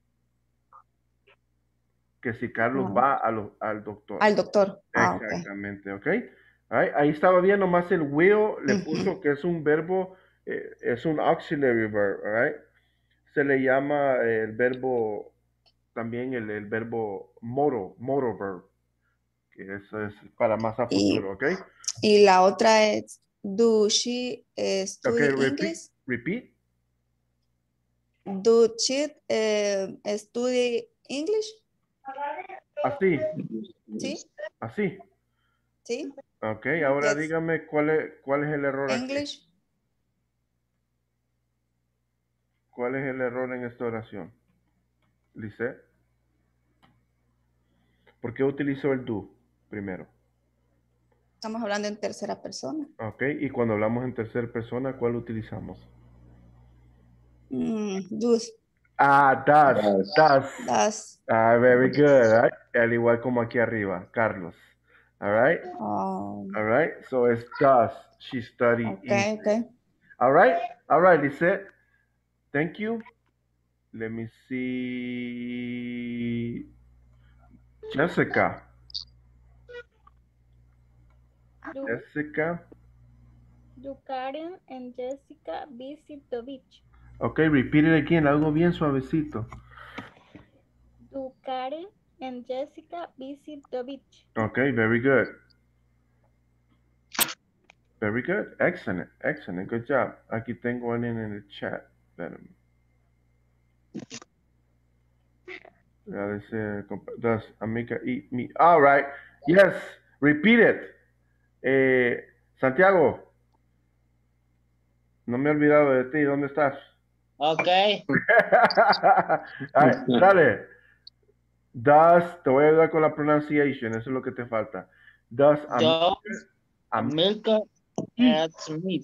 Que si Carlos va al doctor. Al doctor. Exactamente, ¿ok? Ahí estaba bien, nomás el will le puso que es un verbo, es un auxiliary verb, right? Se le llama el verbo, también el verbo motor verb, que eso es para más a futuro, ¿ok? Y la otra es, do she study English? Repeat. Do she study English? Así. ¿Sí? Así. Sí. Ok, ahora dígame cuál es el error English. aquí. ¿Cuál es el error en esta oración? Lice. ¿Por qué utilizó el do primero? Estamos hablando en tercera persona. Ok, y cuando hablamos en tercera persona, ¿cuál utilizamos? Does. Does. Does. Very good. Right? Al igual como aquí arriba, Carlos. All right. All right. So it's does. She studied. Okay, okay. All right. All right, Lisette. Thank you. Let me see. Jessica. Jessica. Do Karen and Jessica visit the beach? Okay, repeat it again. Algo bien suavecito. Do Karen and Jessica visit the beach? Okay, very good. Very good. Excellent. Excellent. Good job. Aquí tengo alguien en el chat. Espérame. Does Amica eat meat? All right. Yes. Repeat it. Santiago. No me he olvidado de ti. ¿Dónde estás? Okay. Ay, dale. Does, te voy a ayudar con la pronunciation. Eso es lo que te falta. Does Amica eats meat.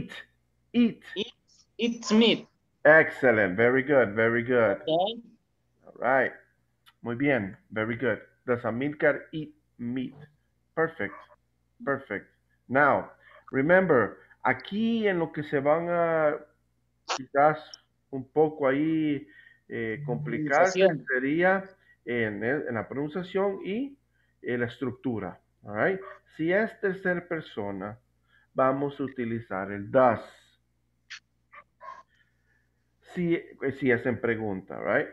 Eats meat. Excellent. Very good. Very good. Okay. All right. Muy bien. Very good. Does Amilcar eat meat? Perfect. Perfect. Now, remember, aquí en lo que se van a quizás un poco ahí complicarse sería en la pronunciación y la estructura. All right? Si es tercera persona, vamos a utilizar el does. Si es en pregunta, right?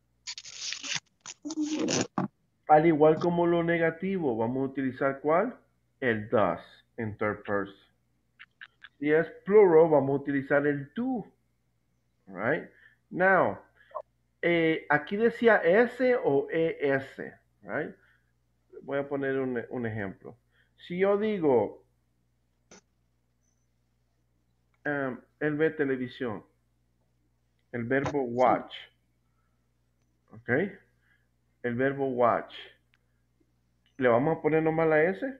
Al igual como lo negativo, vamos a utilizar ¿cuál? El does en third person. Si es plural, vamos a utilizar el do. Right? Now, aquí decía S o ES. Right? Voy a poner un ejemplo. Si yo digo, él ve televisión, el verbo watch. ¿Ok? El verbo watch. ¿Le vamos a poner nomás la S?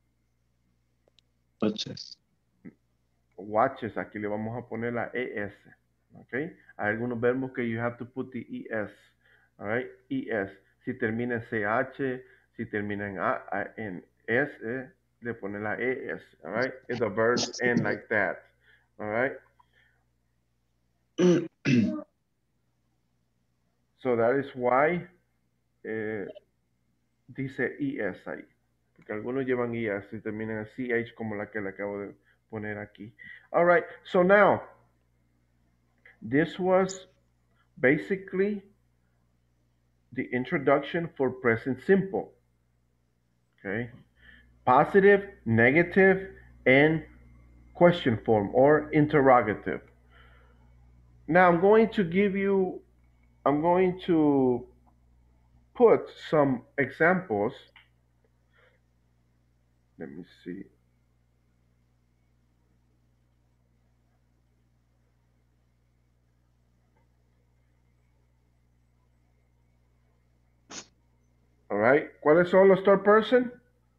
Watches. Watches, aquí le vamos a poner la ES. ¿Ok? Hay algunos verbos que you have to put the ES. All right? ES. Si termina en CH, si termina en S, le pone la ES. All right? And the verbs end like that. All right? So that is why dice ES ahí. Porque algunos llevan ES y terminan en CH como la que le acabo de poner aquí. All right. So now, this was basically the introduction for present simple. Okay. Positive, negative, and question form or interrogative. Now I'm going to put some examples. Let me see. All right. ¿Cuáles son los third person?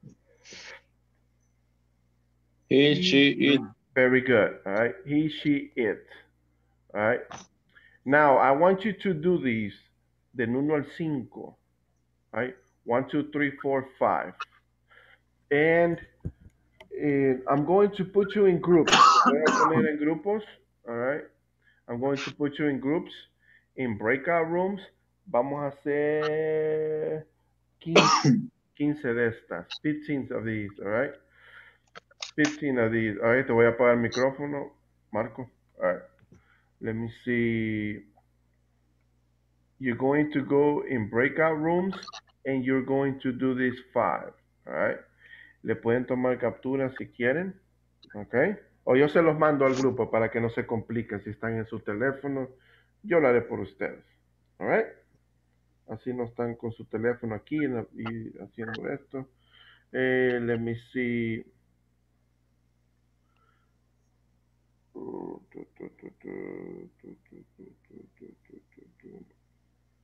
He, she, it. Very good. All right. He, she, it. All right. Now, I want you to do these del 1 al 5. All right. 1, 2, 3, 4, 5. And I'm going to put you in groups. Voy a poner en grupos. All right. I'm going to put you in groups, in breakout rooms. Vamos a hacer 15 de estas. 15 of these. All right. 15 of these. All right. Te voy a apagar el micrófono, Marco. All right. Let me see. You're going to go in breakout rooms and you're going to do these 5. All right. Le pueden tomar captura si quieren. Ok. O yo se los mando al grupo para que no se compliquen si están en su teléfono. Yo lo haré por ustedes. All right. Así no están con su teléfono aquí y haciendo esto. Let me see.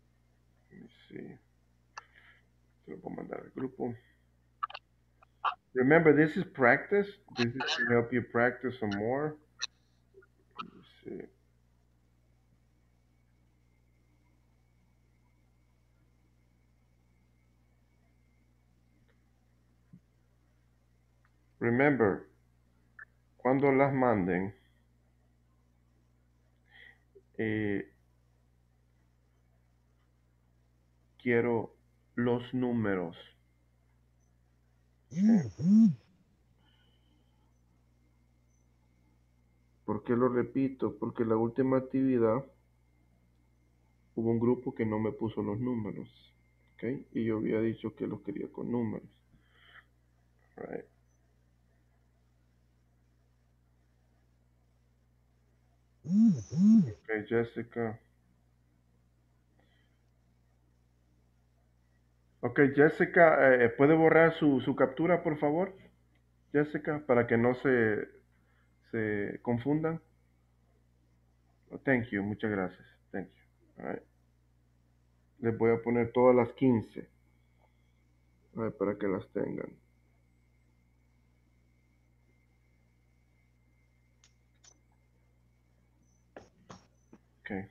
Let me see. Se lo puedo mandar al grupo. Remember, this is practice. This is to help you practice some more. Let's see. Remember, cuando las manden, quiero los números. ¿Por qué lo repito? Porque la última actividad hubo un grupo que no me puso los números. ¿Ok? Y yo había dicho que los quería con números. Right. Ok, Jessica. Ok, Jessica, ¿puede borrar su captura, por favor? Jessica, para que no se confundan. Oh, thank you, muchas gracias. Thank you. All right. Les voy a poner todas las 15. All right, para que las tengan. Okay.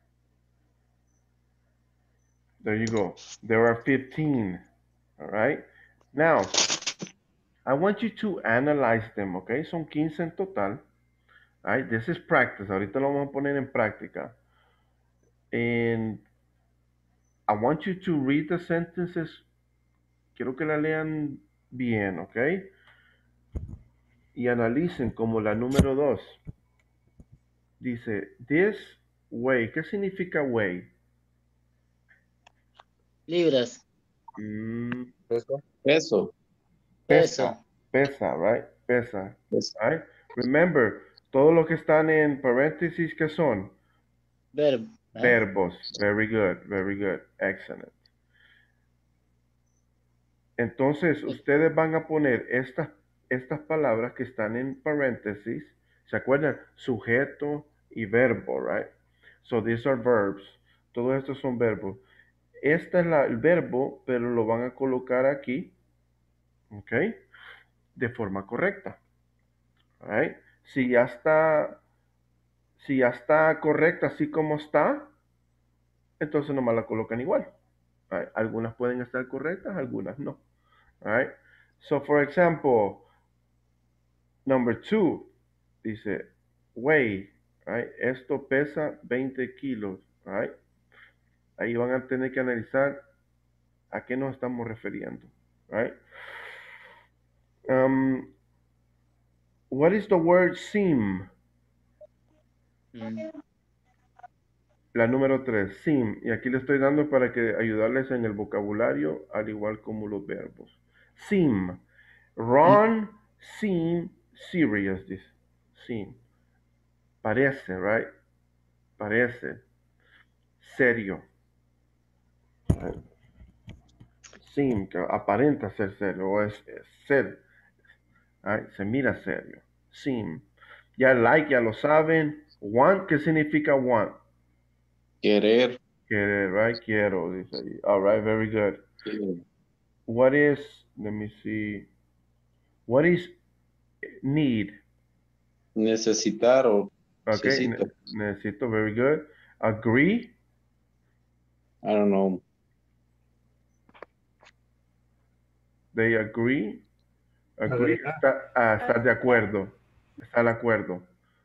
There you go. There are 15. All right. Now, I want you to analyze them, okay? Son 15 en total. All right. This is practice. Ahorita lo vamos a poner en práctica. And I want you to read the sentences. Quiero que la lean bien, okay? Y analicen como la número 2. Dice, this weigh. ¿Qué significa weigh? Libras. Peso. Pesa, right? Pesa. Right? Remember, todo lo que están en paréntesis, ¿qué son? Verbos. Very good, very good. Excellent. Entonces, ustedes van a poner estas palabras que están en paréntesis. ¿Se acuerdan? Sujeto y verbo, right? So these are verbs. Todos estos son verbos. Este es el verbo, pero lo van a colocar aquí, ¿ok? De forma correcta. Right? Si ya está correcta así como está, entonces nomás la colocan igual. Right? Algunas pueden estar correctas, algunas no. Right? So, for example, number 2 dice, weigh, right? Esto pesa 20 kilos. Right? Ahí van a tener que analizar a qué nos estamos refiriendo. Right? What is the word seem? La número 3, seem. Y aquí le estoy dando para que ayudarles en el vocabulario, al igual como los verbos. Seem. Ron seem serious. Dice. Seem. Parece, right? Parece. Serio. Right? Seem, que aparenta ser serio, o es ser. Right? Se mira serio. Seem. Ya like, ya lo saben. Want, ¿qué significa want? Querer. Querer, right? Quiero, dice ahí. All right, very good. What is, let me see. What is need? Necesitar o Okay, necesito, very good. Agree? I don't know. They agree? Agree. Está de acuerdo. Está de acuerdo.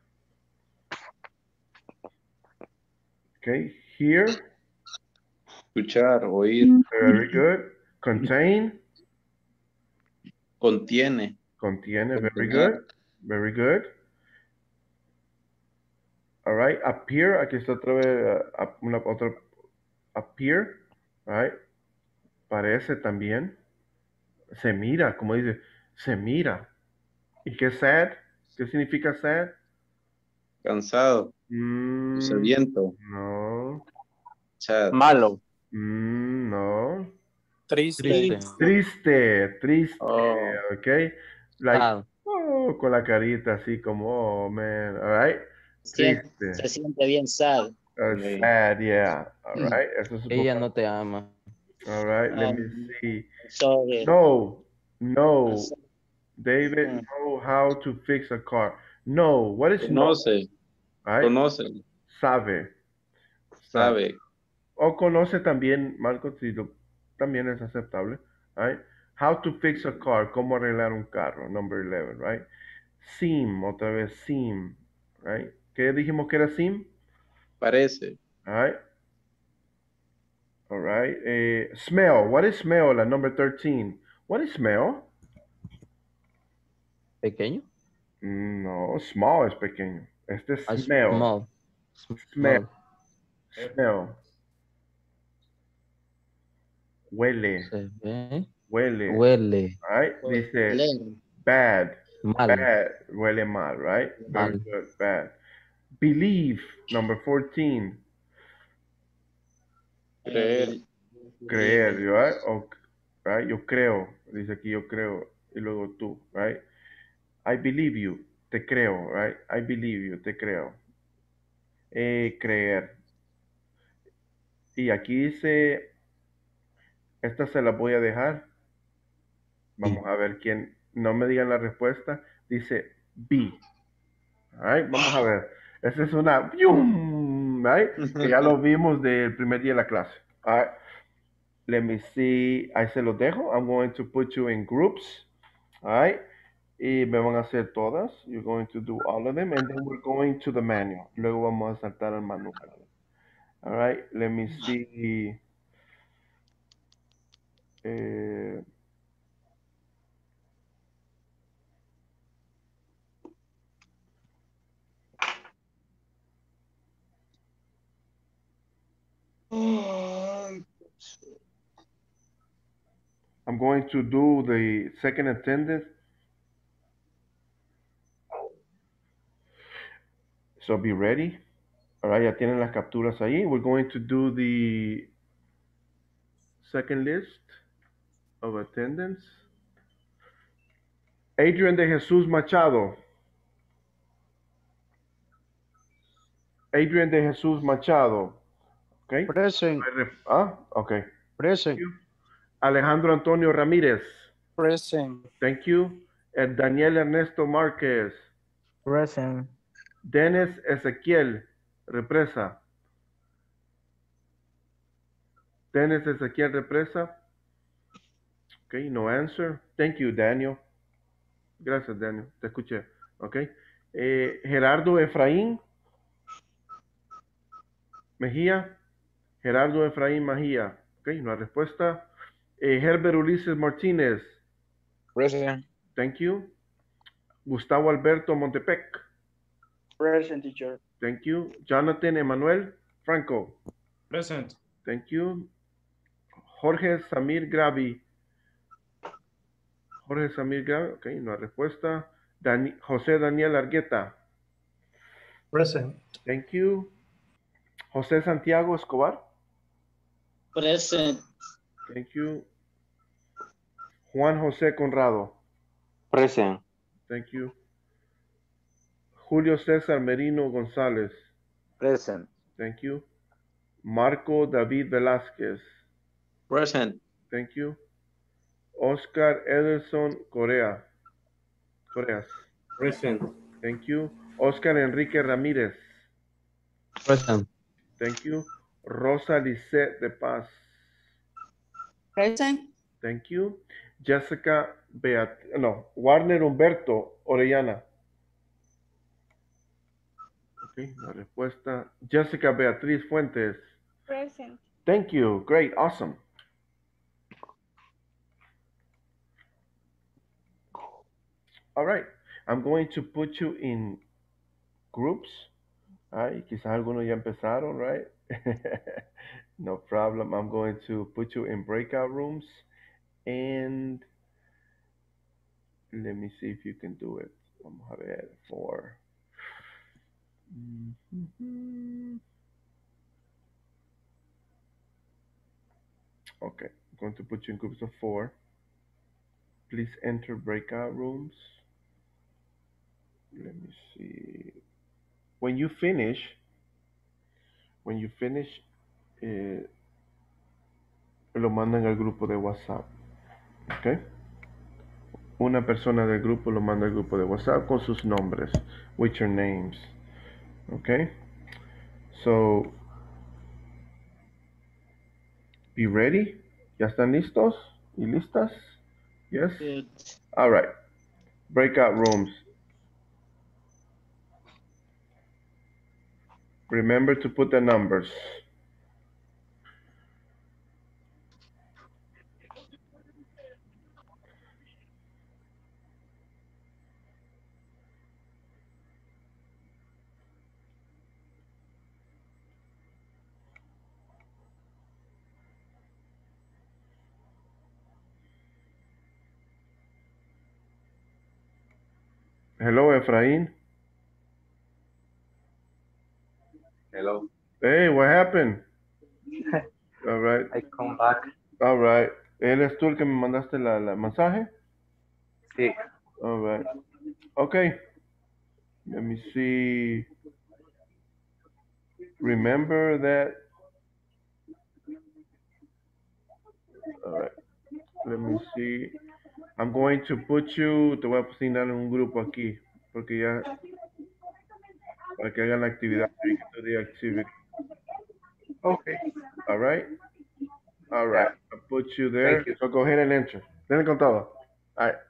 Okay, hear? Escuchar, oír. Very good. Contain? Contiene. Contiene, very good. Very good. All right, appear, aquí está otra vez, otra, appear, right? Parece también. Se mira, como dice, se mira. ¿Y qué sad? ¿Qué significa sad? Cansado. Sediento. No. Sad. Malo. No. Triste. Triste. Oh. Okay. Like, con la carita así como, oh, man. All right. Triste. Se siente bien sad. Sad, yeah. All right. Eso es Ella no te ama. All right. Let me see. Sorry. No. David know how to fix a car. No, what is know? Conoce. Right? Conoce. Sabe. Sabe. O conoce también, Marcos, si también es aceptable. Right? How to fix a car. Cómo arreglar un carro. Number 11, right? Seem, otra vez, seem. Right? ¿Qué dijimos que era seem? Parece. All right. Smell. What is smell? La number 13. What is smell? Pequeño. No, small es pequeño. Este es smell. Small. Smell. Smell. Huele. Se ve. Huele. Huele. Right? Dice bad. Mal. Bad. Huele mal, right? Very Mal. good. Bad. Believe. Number 14. Creer. Creer, right? Right? Yo creo. Dice aquí yo creo. Y luego tú, right? I believe you. Te creo, right? I believe you. Te creo. Creer. Y aquí dice, esta se la voy a dejar. Vamos a ver quién, no me digan la respuesta. Dice be. Right? Vamos a ver. Esa es una, right? Que ya lo vimos del primer día de la clase. All right. Let me see. Ahí se los dejo. I'm going to put you in groups. All right. Y me van a hacer todas. You're going to do all of them. And then we're going to the manual. Luego vamos a saltar al manual. All right. Let me see. I'm going to do the second attendance. So be ready. All right, ya tienen las capturas ahí. We're going to do the second list of attendance. Adrian de Jesus Machado. Adrian de Jesus Machado. Okay. Present. Okay. Present. Alejandro Antonio Ramírez. Present. Thank you. Daniel Ernesto Márquez. Present. Dennis Ezequiel Represa. Dennis Ezequiel Represa. Okay, no answer. Thank you, Daniel. Gracias, Daniel. Te escuché. Okay. Gerardo Efraín Mejía. Gerardo Efraín Mejía. Okay, no hay respuesta. Herbert Ulises Martínez. Present. Thank you. Gustavo Alberto Montepec. Present, teacher. Thank you. Jonathan Emanuel Franco. Present. Thank you. Jorge Samir Gravi. Jorge Samir Gravi. Ok, no hay respuesta. José Daniel Argueta. Present. Thank you. José Santiago Escobar. Present. Thank you. Juan José Conrado. Present. Thank you. Julio César Merino González. Present. Thank you. Marco David Velázquez. Present. Thank you. Oscar Ederson Coreas. Present. Thank you. Oscar Enrique Ramírez. Present. Thank you. Rosa Lisette de Paz. Present. Thank you. Jessica Warner Humberto Orellana. Okay, la respuesta. Jessica Beatriz Fuentes. Present. Thank you. Great. Awesome. All right. I'm going to put you in groups. Ay, quizás algunos ya empezaron, right? No problem. I'm going to put you in breakout rooms. And let me see if you can do it. Vamos a ver. 4. Okay. I'm going to put you in groups of 4. Please enter breakout rooms. Let me see. When you finish, lo mandan al grupo de WhatsApp. Okay? una persona del grupo lo manda al grupo de WhatsApp con sus nombres, with your names. Okay? So, be ready. ¿Ya están listos y listas? Yes? Good. All right. Breakout rooms. Remember to put the numbers. Hello, Efraín. Hello. Hey, what happened? All right. I come back. All right. ¿Eres tú el que me mandaste la mensaje? Sí. All right. Okay. Let me see. Remember that. All right. Let me see. I'm going to put you, te voy a asignar en un grupo aquí, porque ya, para que hagan la actividad. You can do the activity. Okay. All right. All right. I'll put you there. Thank you. So go ahead and enter. Denle con todo. All right.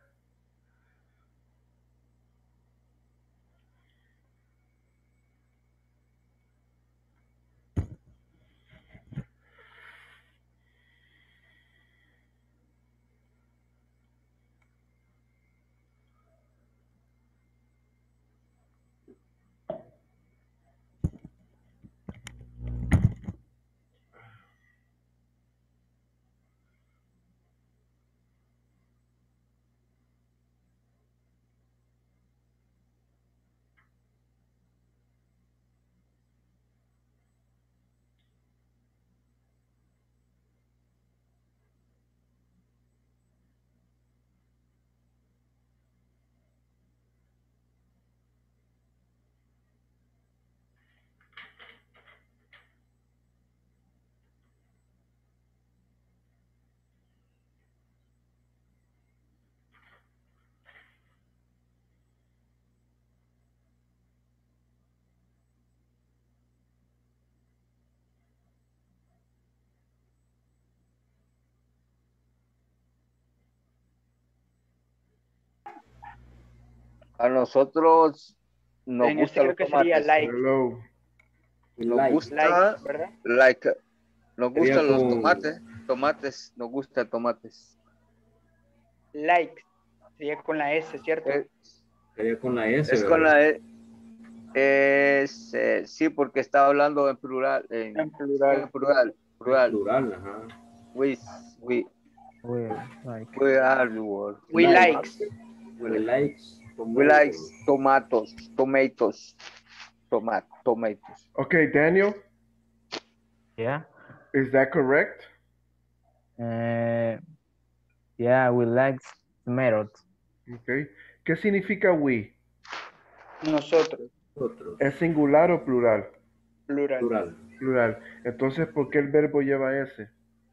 A nosotros nos En gustan este los creo que sería tomates. like. Hello. Nos Like. gusta, Like, ¿verdad? like, nos Sería gustan los con- tomates, nos gustan tomates. Like. Sería con la S, ¿cierto? Sería con la S, Es ¿verdad? con la sí, porque estaba hablando en plural, En plural. plural. Ajá. We like. are the world. We likes. We likes. We like tomatoes. Okay, Daniel, Yeah. is that correct? Yeah, we like tomatoes. Okay. ¿Qué significa we? Nosotros. ¿Es singular o plural? Plural. Plural. Plural. Entonces, ¿por qué el verbo lleva S?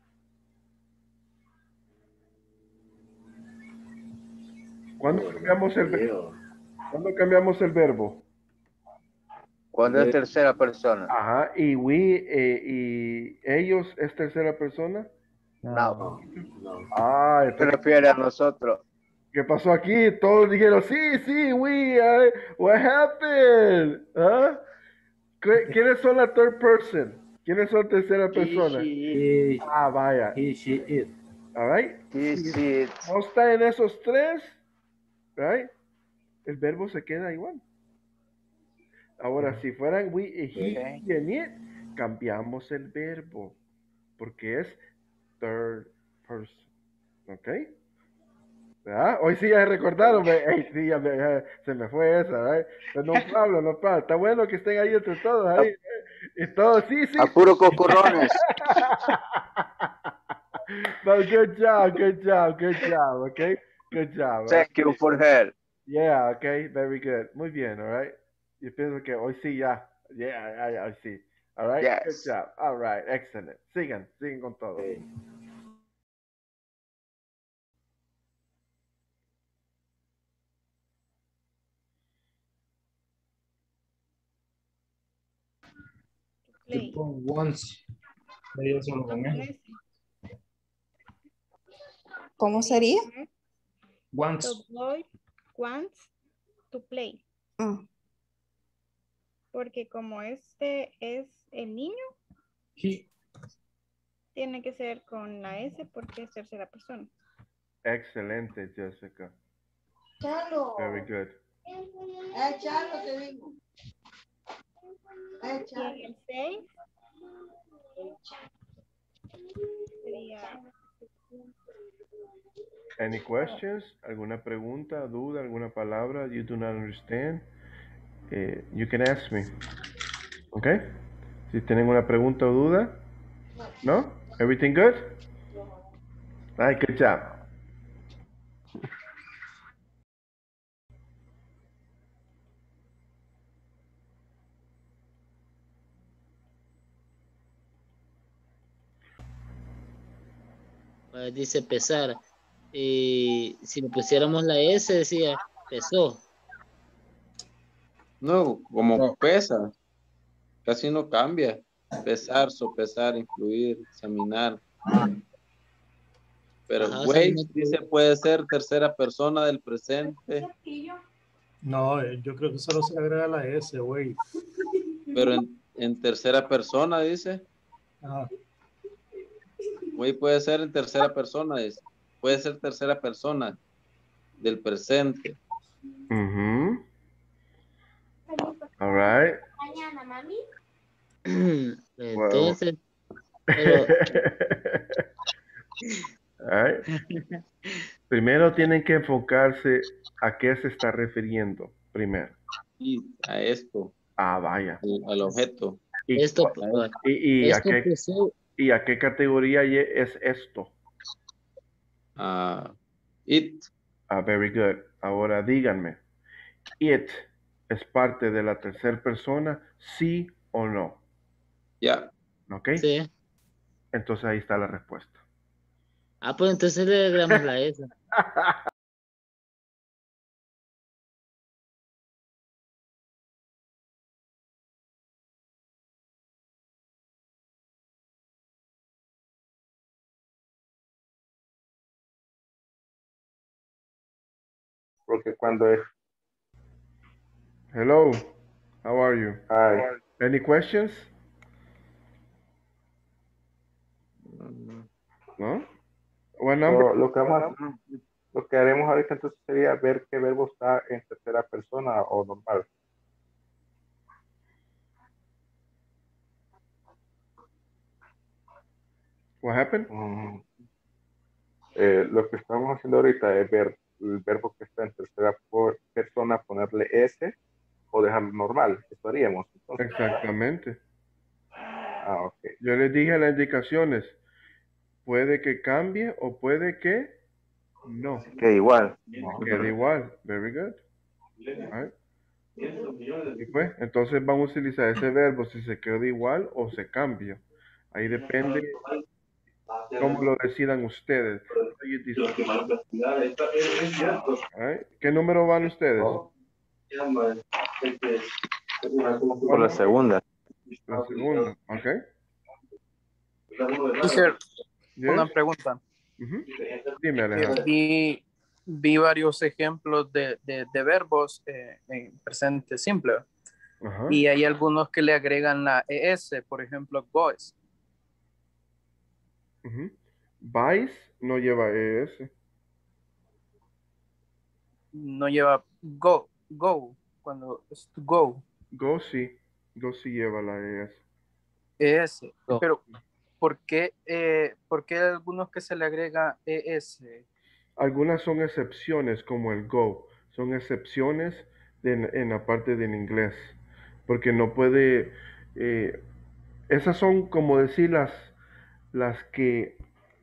¿Cuándo cambiamos el verbo? ¿Cuándo cambiamos el verbo? Cuando es tercera persona. Ajá. ¿Y we y ellos es tercera persona? No. Ah, Se entonces, refiere a nosotros. ¿qué pasó aquí? Todos dijeron, sí, we, what happened? ¿Ah? ¿Quiénes son la third person? ¿Quiénes son tercera persona? He, Ah, vaya. he, she, it. All right. Sí. No está en esos tres, right? El verbo se queda igual. Ahora, si fueran we, he y and it, cambiamos el verbo, porque es third person. ¿Ok? ¿Verdad? Hoy sí ya recordaron, sí, ya se me fue esa, right? Pero no problem. Está bueno que estén ahí entre todos, ahí. Y todos, sí. A puro cocorrones. But good job, okay? Good job. Thank you for her. Yeah, okay, very good. Muy bien, all right. Yo pienso que hoy sí ya. Yeah, hoy sí. All right, Yes. good job. All right, excellent. Sigan con todo. Okay. play. Once. Sería solo con Con eso. ese. ¿Cómo sería? Once. The boy wants to play. Ah, Porque como este es el niño, He. tiene que ser con la S porque es tercera persona. Excelente, Jessica. Very good. Chalo, te digo. Y en el 6 sería Any questions? ¿Alguna pregunta, duda, alguna palabra you do not understand? You can ask me. Okay? Si tienen una pregunta o duda. ¿No? Everything good? All right, good job. Dice pesar. Y si le pusiéramos la S, decía pesó. No, como No. pesa. Casi no cambia. Pesar, sopesar, influir, examinar. Pero Ajá, o sea, güey, no- dice puede ser tercera persona del presente, No, yo creo que solo se le agrega la S, güey. pero en tercera persona dice. Ajá. Güey puede ser en tercera persona, dice. Puede ser tercera persona del presente. Mhm. All right. mañana, mami. Entonces, Well. pero, All right. Primero tienen que enfocarse a qué se está refiriendo. Primero. Y a esto, Ah, vaya. al objeto. ¿Y, esto, y esto a pesó. qué categoría es esto? It. Ah, very good. Ahora díganme. It es parte de la tercera persona, sí o no. Ya. ¿Ok? Sí. Entonces ahí está la respuesta. Ah, pues entonces le agregamos la S. Porque cuando es Hello. How are you? hi, Any questions? ¿No? What number? lo que haremos ahorita entonces sería ver qué verbo está en tercera persona o normal. What happened? Lo que estamos haciendo ahorita es ver el verbo que está en tercera persona, ponerle S o dejarlo normal. Eso haríamos. Entonces, Exactamente. ok. Yo les dije las indicaciones. Puede que cambie o puede que no. Queda igual. Queda igual. Very good. All right. Y pues, entonces vamos a utilizar ese verbo si se queda igual o se cambia. Ahí depende cómo lo decidan ustedes. All right. ¿Qué número van ustedes? Por la segunda. La segunda, ok. Teacher, Yes. una pregunta. Dime, Alejandro. Vi varios ejemplos de verbos en presente simple. Ajá. Y hay algunos que le agregan la ES, por ejemplo, goes. Vice no lleva ES. No lleva go, cuando es to go. Go sí lleva la ES. ES. Go. Pero, ¿por qué algunos que se le agrega ES? Algunas son excepciones, como el go. Son excepciones en la parte del inglés. Porque no puede... esas son, como decir, las que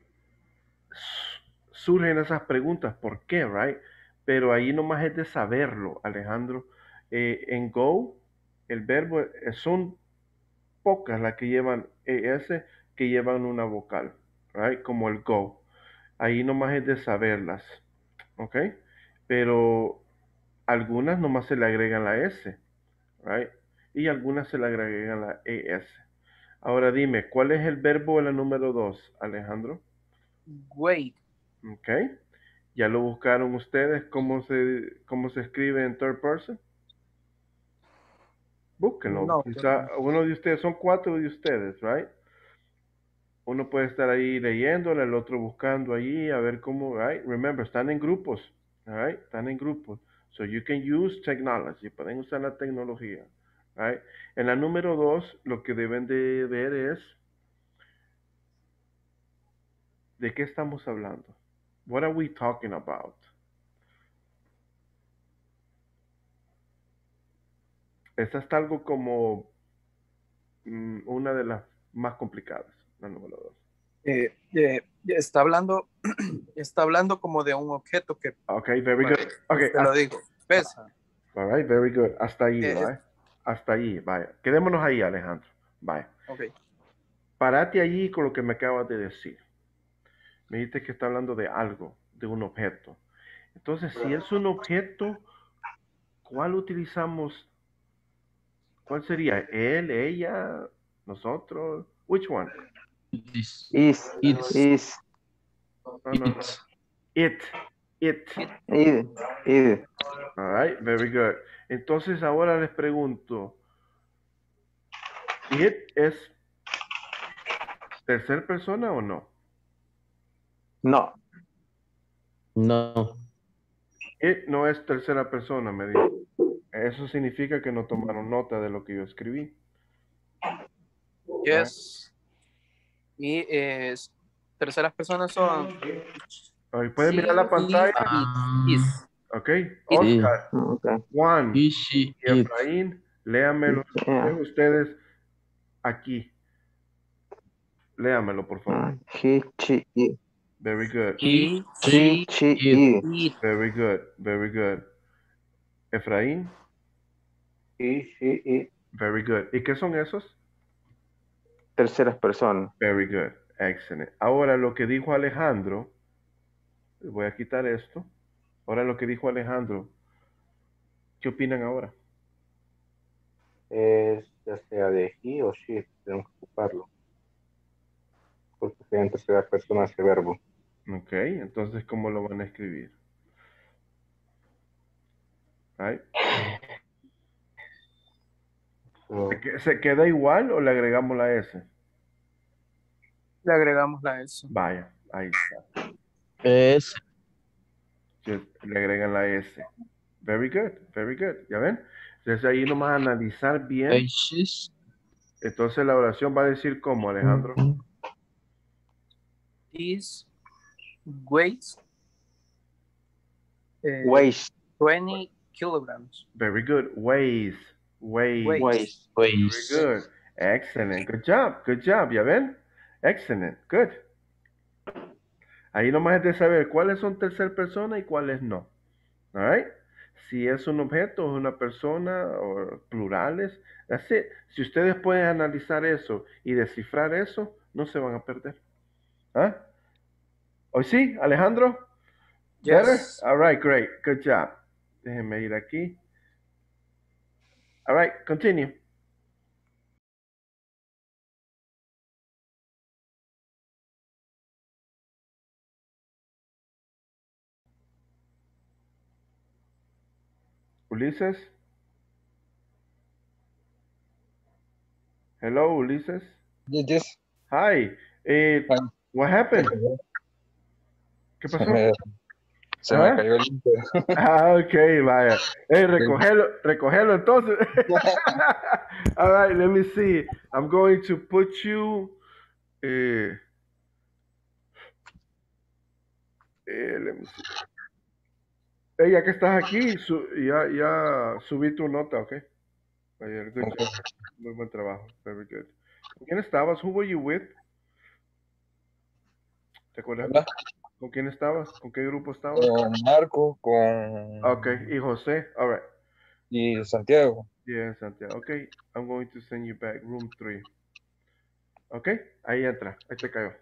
surgen esas preguntas. ¿Por qué, right? Pero ahí nomás es de saberlo, Alejandro. En go, el verbo, son pocas las que llevan ES, que llevan una vocal, right? Como el go. Ahí nomás es de saberlas, ¿ok? Pero algunas nomás se le agregan la S, right? Y algunas se le agregan la ES. Ahora dime, ¿cuál es el verbo en la número 2, Alejandro? Wait. Ok. ¿Ya lo buscaron ustedes cómo se escribe en third person? Búsquenlo. No, Quizá uno de ustedes, son 4 de ustedes, right? Uno puede estar ahí leyéndole, el otro buscando ahí, a ver cómo, right? Remember, están en grupos, right? Están en grupos. So you can use technology, pueden usar la tecnología, right? En la número 2, lo que deben de ver es, ¿de qué estamos hablando? What are we talking about? Esta está algo como una de las más complicadas, la número 2. Está hablando, está hablando como de un objeto que. Okay, very good. Okay, te lo digo. Pesa. All right, very good. Hasta ahí, Eh, right? Hasta ahí, vaya. Quedémonos ahí, Alejandro. Vaya. Ok. Párate allí con lo que me acabas de decir. Me dijiste que está hablando de algo, de un objeto. Entonces, si es un objeto, ¿cuál utilizamos? ¿Cuál sería? ¿Él, ella, nosotros? Which one? Is. No, no. It. All right, very good. Entonces, ahora les pregunto, ¿it es tercera persona o no? No. No. It no es tercera persona, me dijo. Eso significa que no tomaron nota de lo que yo escribí. Yes. Y terceras personas son. ¿Pueden mirar la pantalla? Ok. Oscar, Juan He, y she, Efraín, léanmelo ustedes aquí. Léamelo, por favor. He, she, it. Very good. He, she, it. Very good. Very good. Efraín. He, she, it. Very good. ¿Y qué son esos? Terceras personas. Very good. Excellent. Ahora lo que dijo Alejandro, voy a quitar esto. Ahora lo que dijo Alejandro, ¿qué opinan ahora? Es ya sea de he o she, tenemos que ocuparlo. Porque sea en tercera persona ese verbo. Ok, entonces, ¿cómo lo van a escribir? Right. ¿Se queda igual o le agregamos la S? Le agregamos la S. Vaya, ahí está. Es. Le agregan la S. Very good, very good. ¿Ya ven? Entonces ahí nomás analizar bien. Entonces la oración va a decir ¿cómo, Alejandro? Is weighs. Weighs. 20 kilograms. Very good. Weighs. Weighs. Very good. Excellent. Good job. Good job. ¿Ya ven? Excellent. Good. Ahí nomás es de saber cuáles son tercera persona y cuáles no. All right? Si es un objeto, es una persona o plurales. That's it. Si ustedes pueden analizar eso y descifrar eso, no se van a perder. ¿Ah? ¿Hoy sí, Alejandro? Yes. Better? All right, great. Good job. Déjenme ir aquí. All right, continue. Ulises? Hello, Ulises? Yes. Hi. What happened? ¿Qué pasó? Se me cayó el lente. Ok, vaya. Recogelo entonces. All right, let me see. I'm going to put you. Let me see. Ya que estás aquí, ya subí tu nota, ok. Good job. Muy buen trabajo. Very good. ¿Con quién estabas? Who were you with? ¿Te acuerdas? Hola. ¿Con quién estabas? ¿Con qué grupo estabas? Con Marco, con... Ok, y José. All right. Y Santiago. Yeah, Santiago. Okay, I'm going to send you back room 3. Ok, ahí entra. Ahí te cayó.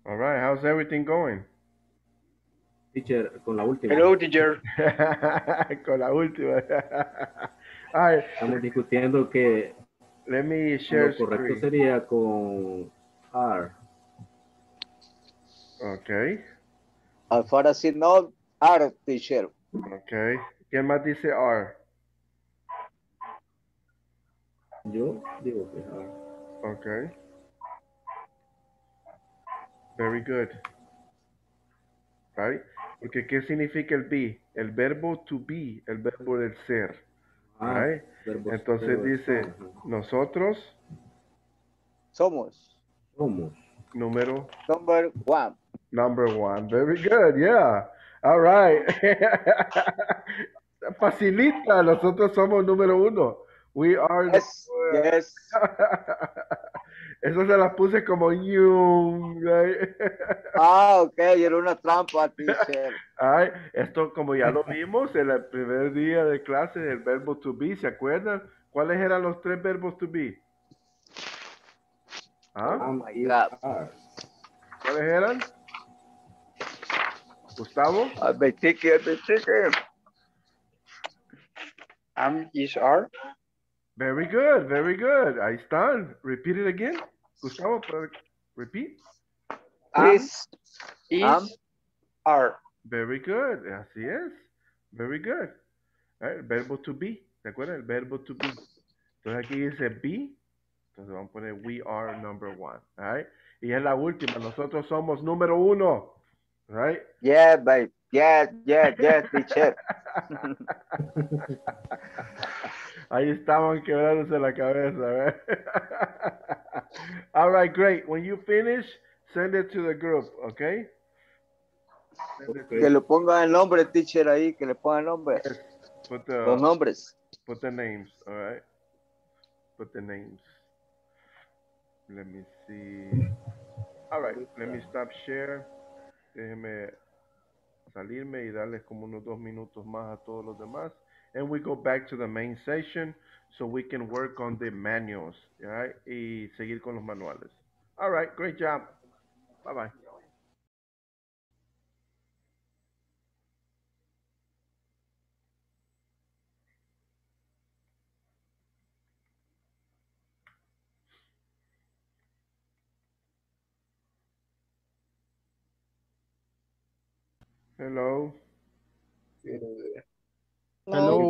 All right, how's everything going? Teacher, con la última. Hello, teacher. Con la última. All right. Estamos discutiendo que Let me share lo correcto screen. sería con are. Okay. As far as I know, are, teacher. Okay. ¿Quién más dice are? Yo digo que are. Okay. Very good. Right? Porque ¿qué significa el be? El verbo to be, el verbo del ser. Right? Entonces dice, nosotros somos. Número Number one. Number one. Very good, yeah. All right. Facilita, nosotros somos número uno. We are. Yes. Eso se las puse como you, right? Ok, era una trampa, teacher. Ay, esto como ya lo vimos en el primer día de clase del verbo to be, ¿se acuerdan? ¿Cuáles eran los 3 verbos to be? ¿Ah? Oh my God. ¿Cuáles eran? Gustavo? The ticket. Is are. Very good, very good. Ahí están. Repeat it again. Gustavo, repeat. Is are. Very good. Así es. Very good. El verbo to be. ¿Se acuerdan? El verbo to be. Entonces aquí dice be. Entonces vamos a poner we are number one. Right? Y es la última. Nosotros somos número uno. Right? Yeah, babe. Yeah, teacher. Ahí estaban quebrándose la cabeza. Right? All right, great. When you finish, send it to the group, okay? Que le pongan el nombre, teacher, ahí, que le pongan el nombre. Los nombres. Put the names, all right? Put the names. Let me see. All right, let me stop share. Déjeme salirme y darles como unos 2 minutos más a todos los demás. And we go back to the main session so we can work on the manuals, all right? Y seguir con los manuales. All right, great job. Bye-bye. Hello. Hello.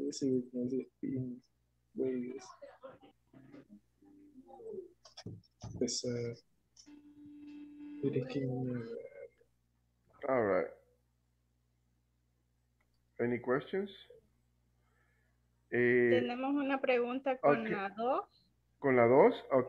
All right. Any questions? Tenemos una pregunta con okay. la 2. ¿Con la 2? Ok.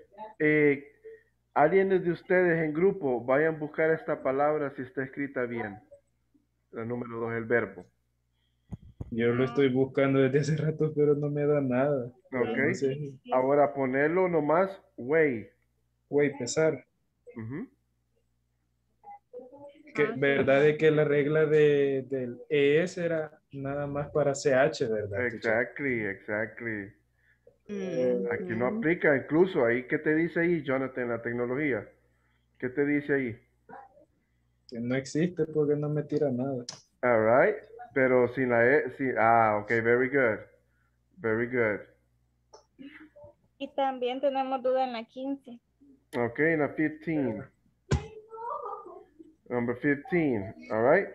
Alguien de ustedes en grupo, vayan a buscar esta palabra si está escrita bien. La número 2, el verbo. Yo lo estoy buscando desde hace rato, pero no me da nada. Ok. No sé. Ahora ponerlo nomás, weigh. Weigh, pesar. Uh-huh. ¿Verdad de que la regla del ES era nada más para CH, verdad? Exactly. Aquí no aplica, incluso ahí, ¿qué te dice ahí, Jonathan, la tecnología? ¿Qué te dice ahí? Que no existe porque no me tira nada. All right, pero sin la E, ok, very good. Y también tenemos duda en la 15. Ok, en la 15. Number 15, all right?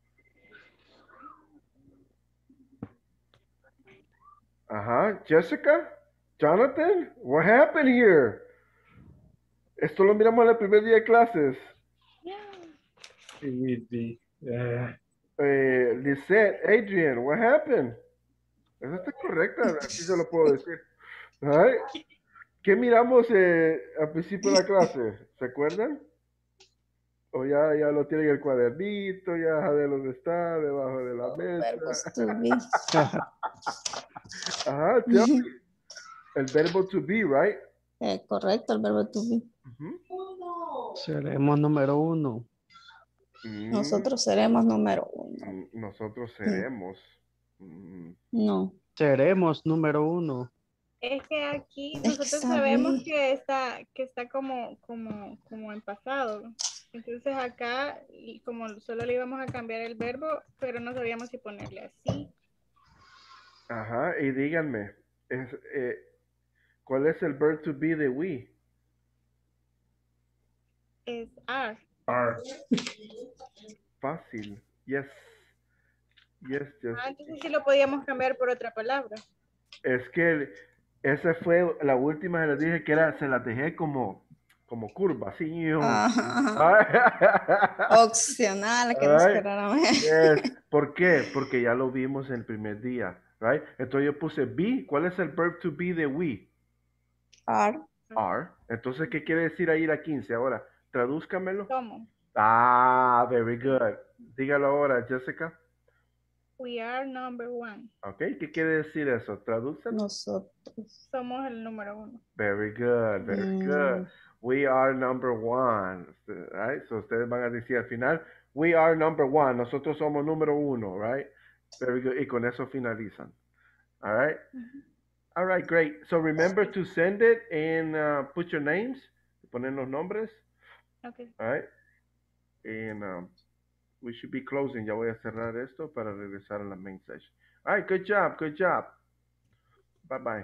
Jessica? Jonathan? What happened here? Esto lo miramos en el primer día de clases. Lisette, Adrian, what happened? Eso está correcta, así se lo puedo decir. All right? ¿Qué miramos al principio de la clase? ¿Se acuerdan? O ya lo tienen en el cuadernito, ya saben dónde está, debajo de la mesa. Tell me. El verbo to be, right? Correcto, el verbo to be. Seremos número 1. Nosotros seremos número 1. Nosotros seremos. No. Seremos número 1. Es que aquí nosotros sabemos que está como en pasado. Entonces acá, y como solo le íbamos a cambiar el verbo, pero no sabíamos si ponerle así. Ajá, y díganme, ¿cuál es el verb to be de we? Es are. Are. Fácil. Yes. Yes, yes. Entonces sí lo podíamos cambiar por otra palabra. Es que esa fue la última que les dije que era, se las dejé como curva, así. Opcional, que no esperaran. Yes. ¿Por qué? Porque ya lo vimos en el primer día, right? Entonces yo puse be. ¿Cuál es el verb to be de we? Are. Are. Entonces, ¿qué quiere decir ahí la 15 ahora? Tradúzcamelo. ¿Cómo? Ah, very good. Dígalo ahora, Jessica. We are number one. Ok, ¿qué quiere decir eso? Tradúcelo. Nosotros. Somos el número uno. Very good, very good. We are number one. Right? So ustedes van a decir al final, we are number one. Nosotros somos número uno, right? Very good. Y con eso finalizan. All right? All right, great. So remember to send it and put your names. Poner los nombres. Okay. All right? And we should be closing. Ya voy a cerrar esto para regresar a la main session. All right, good job, good job. Bye-bye.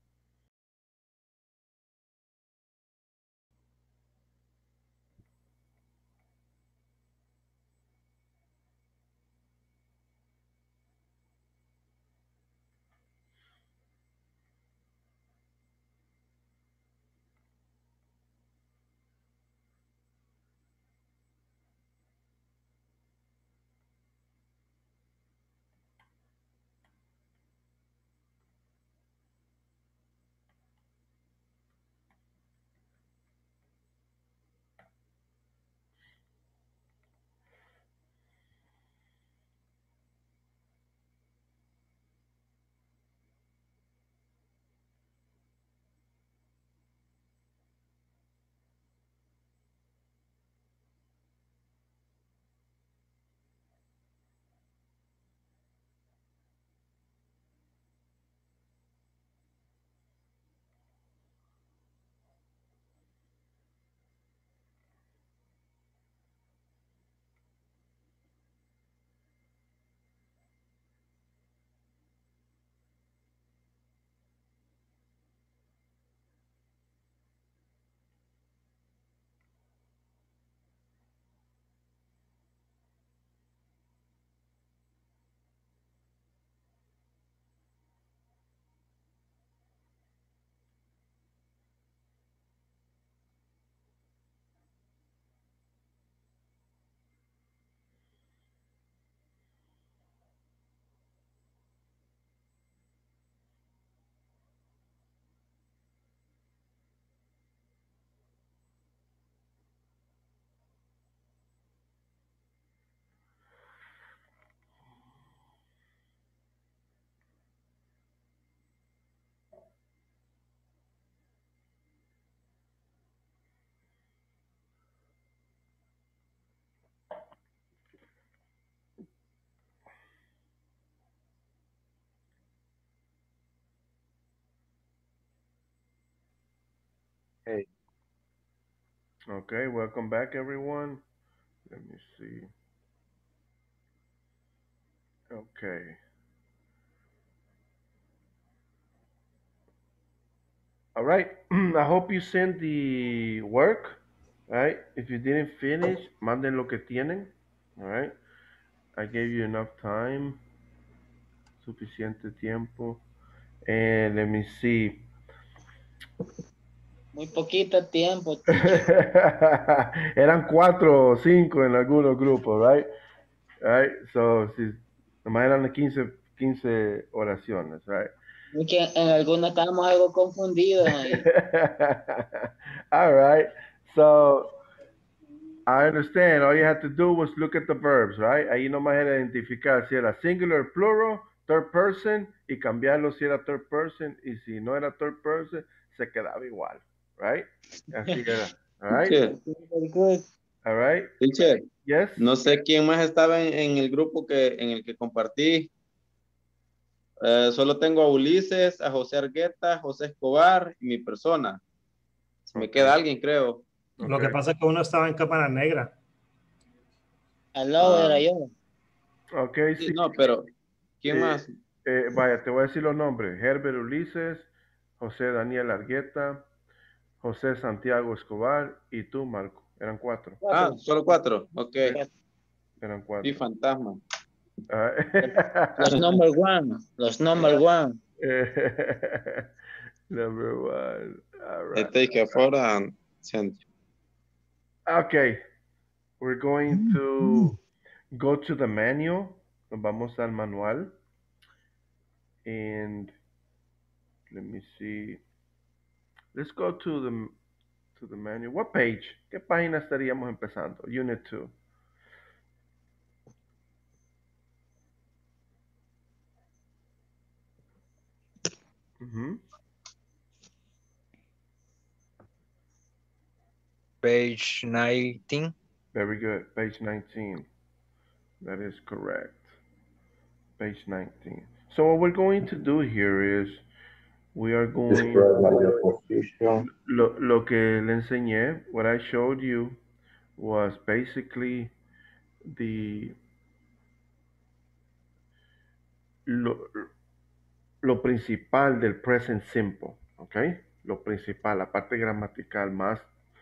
Hey. Okay, welcome back, everyone. Let me see. Okay. All right. I hope you sent the work. All right. If you didn't finish, manden lo que tienen. All right. I gave you enough time. Suficiente tiempo. And let me see. Muy poquito tiempo. Eran 4 o 5 en algunos grupos, right? Right? So, si, nomás eran 15 oraciones, right? Que en algunos estábamos algo confundidos ahí. All right. So, I understand. All you had to do was look at the verbs, right? Ahí nomás era identificar si era singular, plural, third person, y cambiarlo si era third person, y si no era third person, se quedaba igual, right? Así era. All right. Very good. All right. Teacher, Yes. no sé quién más estaba en el grupo en el que compartí. Solo tengo a Ulises, a José Argueta, José Escobar y mi persona. Si me queda alguien, creo. Lo que pasa es que uno estaba en cámara negra. Al lado era yo. Ok, Sí, sí. no, pero ¿quién más? Vaya, te voy a decir los nombres. Herbert Ulises, José Daniel Argueta, José Santiago Escobar y tú, Marco. Eran 4. Ah, solo 4. Ok. Eran 4. Y fantasma. Los number one. Los number one. Number 1. All right. Take it for Okay. We're going to go to the manual. Nos vamos al manual. And let me see. Let's go to the manual. What page? ¿Qué página estaríamos empezando? Unit 2. Page 19. Very good. Page 19. That is correct. Page 19. So what we're going to do here is we are going lo que le enseñé, what I showed you was basically lo principal del present simple, ¿ok? Lo principal, la parte gramatical más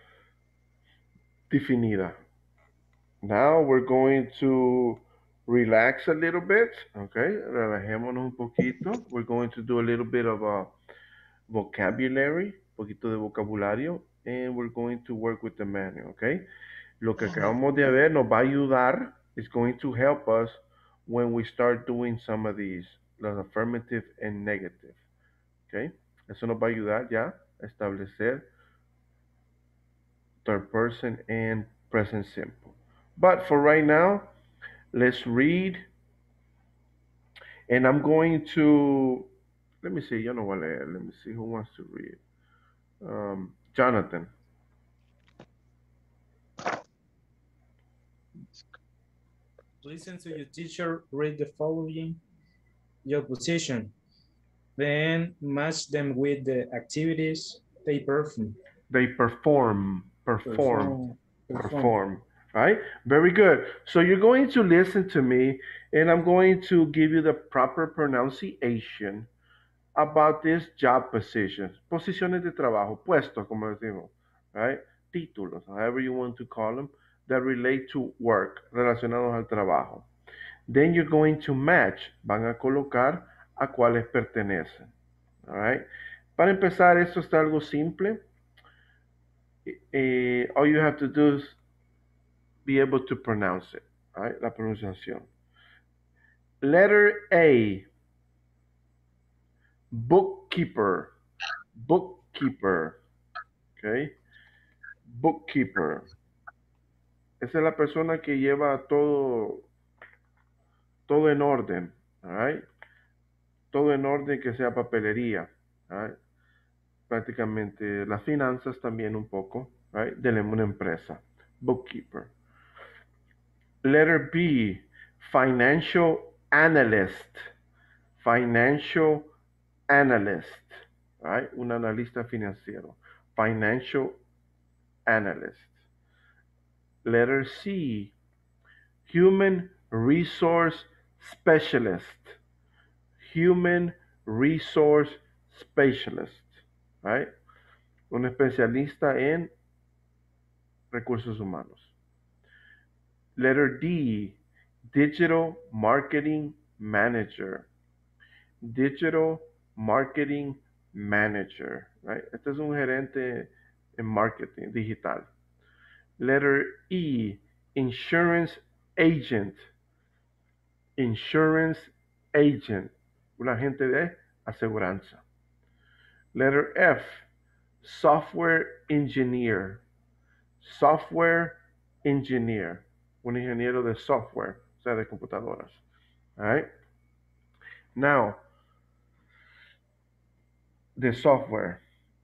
definida. Now we're going to relax a little bit, okay? Relajémonos un poquito. We're going to do a little bit of a vocabulary, un poquito de vocabulario, and we're going to work with the manual, okay? Lo que acabamos de ver nos va a ayudar, is going to help us when we start doing some of these, los affirmative and negative, okay? Eso nos va a ayudar ya a establecer third person and present simple. But for right now, let's read. And I'm going to, let me see, yo no voy a leer. Let me see who wants to read. Jonathan. Listen to your teacher read the following, your position. Then match them with the activities they perform. They perform. Right? Very good. So you're going to listen to me and I'm going to give you the proper pronunciation about this job positions. Posiciones de trabajo, puestos, como decimos, right? Títulos, however you want to call them, that relate to work, relacionados al trabajo. Then you're going to match, van a colocar a cuáles pertenecen. All right? Para empezar, esto está algo simple. All you have to do is be able to pronounce it, right? La pronunciación. Letter A, bookkeeper, okay? Bookkeeper. Esa es la persona que lleva todo en orden, all right? Todo en orden, que sea papelería, all right? Prácticamente las finanzas también un poco, right? De una empresa. Bookkeeper. Letter B, financial analyst. Financial analyst, right? Un analista financiero. Financial analyst. Letter C, human resource specialist. Human resource specialist, right? Un especialista en recursos humanos. Letter D, digital marketing manager. Digital marketing manager, right? Este es un gerente en marketing digital. Letter E, insurance agent. Insurance agent, un agente de aseguranza. Letter F, software engineer. Software engineer, un ingeniero de software, o sea, de computadoras. All right? Now, the software.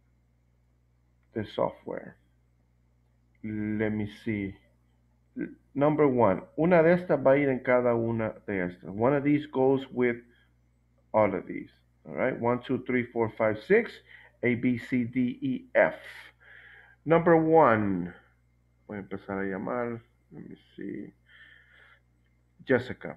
Let me see. Number 1. Una de estas va a ir en cada una de estas. One of these goes with All of these. All right. 1, 2, 3, 4, 5, 6. A, B, C, D, E, F. Number 1. Voy a empezar a llamar. Let me see. Jessica.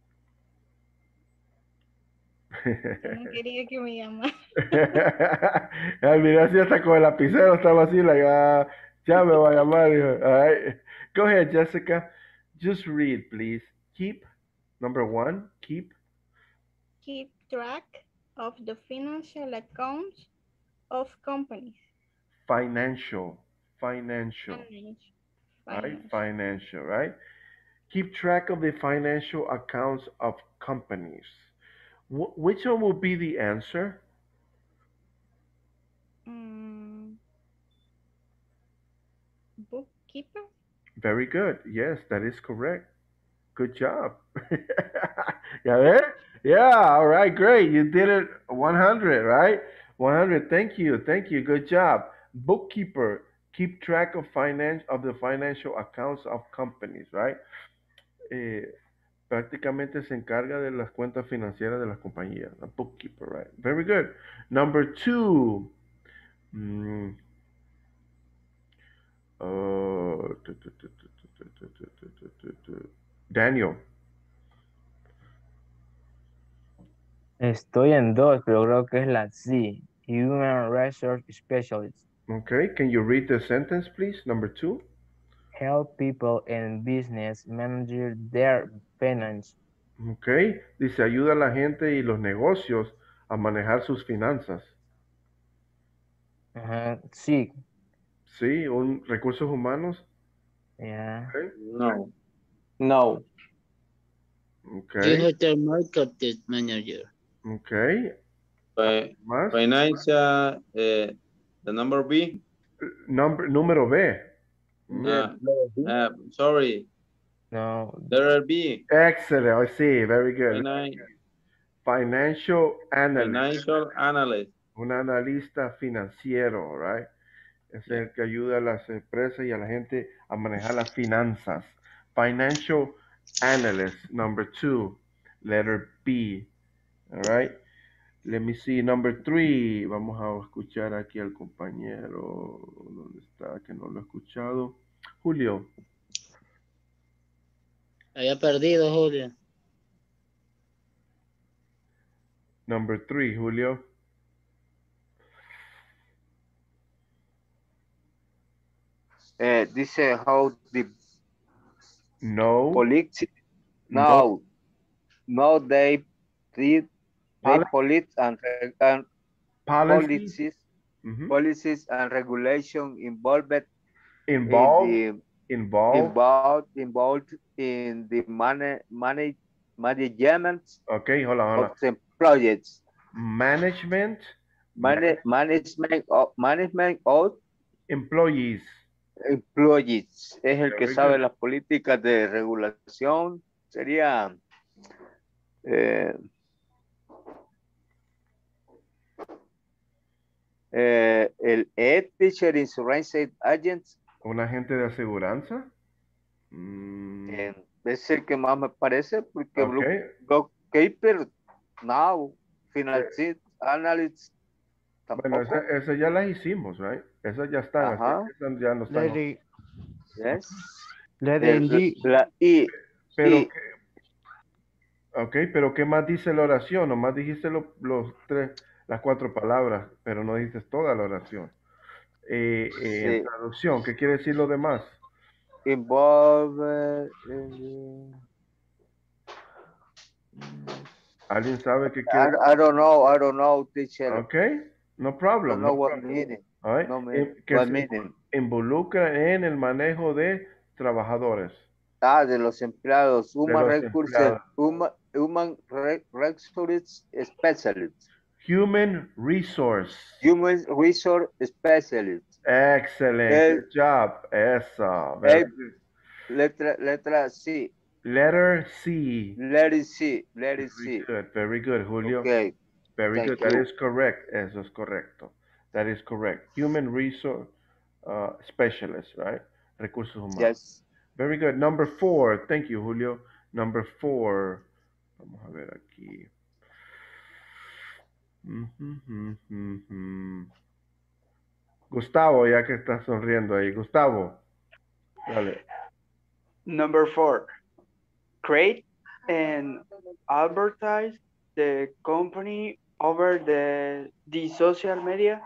No quería que me llamara. Mira, si hasta con el lapicero estaba así, ya me va a llamar. All right. Go ahead, Jessica. Just read, please. Keep, number 1, keep Track of the financial accounts of companies. Financial. Right? Financial, right? Keep track of the financial accounts of companies. Which one will be the answer? Bookkeeper? Very good. Yes, that is correct. Good job. ¿Ya ves? Yeah, all right, great. You did it 100, right? 100. Thank you. Good job. Bookkeeper, keep track of the financial accounts of companies, right? Prácticamente se encarga de las cuentas financieras de las compañías. A bookkeeper, right? Very good. Number 2. Daniel. Estoy en 2, pero creo que es la C. Human Resource Specialist. Okay, can you read the sentence, please? Number 2. Help people in business manage their finance. Okay, dice ayuda a la gente y los negocios a manejar sus finanzas. Sí. Sí, recursos humanos. Yeah. Okay. No. Okay. Digital marketing manager. Okay. ¿Más? Financial, the number B. Número B. Sorry. No. There B. Excellent. I see. Very good. Financial analyst. Un analista financiero, right? Es el que ayuda a las empresas y a la gente a manejar las finanzas. Financial analyst, number 2, letter B. All right. Let me see, number 3. Vamos a escuchar aquí al compañero. ¿Dónde está? Que no lo he escuchado. Julio. Había perdido, Julio. Number 3, Julio. Dice how the No. They policies and regulation involved in the management okay, hold on. of the projects. Management of employees. Es el que sabe las políticas de regulación. Sería el teacher insurance agent. Un agente de aseguranza. Es el que más me parece porque bookkeeper, financial analyst. Tampoco. Bueno, esa ya las hicimos, right? Esas ya están. Ya no están. La I. Pero ¿qué más dice la oración? Nomás dijiste las 4 palabras, pero no dijiste toda la oración. En traducción, ¿qué quiere decir lo demás? ¿Alguien sabe qué quiere decir? I don't know, teacher. Okay, no problem. I don't know what meaning. Right. What meaning? Involucra en el manejo de trabajadores. De los empleados. Human resource specialist. Human resource specialist. Excellent. Good job. Eso. Letra C. Letter C. Very good, Julio. Okay. Very good. That is correct. Eso es correcto. That is correct. Human resource specialist, right? Recursos humanos. Yes. Very good. Number 4. Thank you, Julio. Number 4. Vamos a ver aquí. Gustavo, ya que está sonriendo ahí. Gustavo, dale. Number 4. Create and advertise the company over the social media.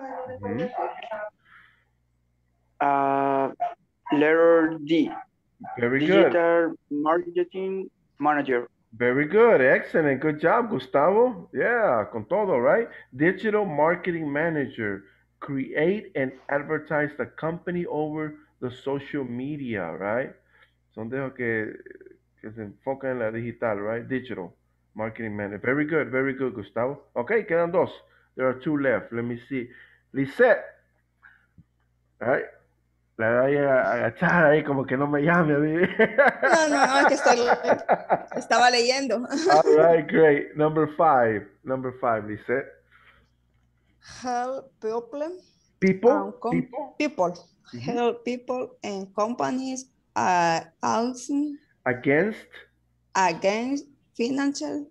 Letter D. Very Digital good. marketing manager. Very good. Excellent. Good job, Gustavo. Yeah, con todo, right? Digital marketing manager. Create and advertise the company over the social media, right? Son de los que se enfocan en la digital, right? Digital marketing manager. Very good, Gustavo. Okay, quedan dos. There are two left. Let me see. Lisette. All right. La voy a agachar ahí como que no me llame a mí. No, es que estaba leyendo. All right, great. Number five, Lisette. Help people. People. Help people and companies are also against financial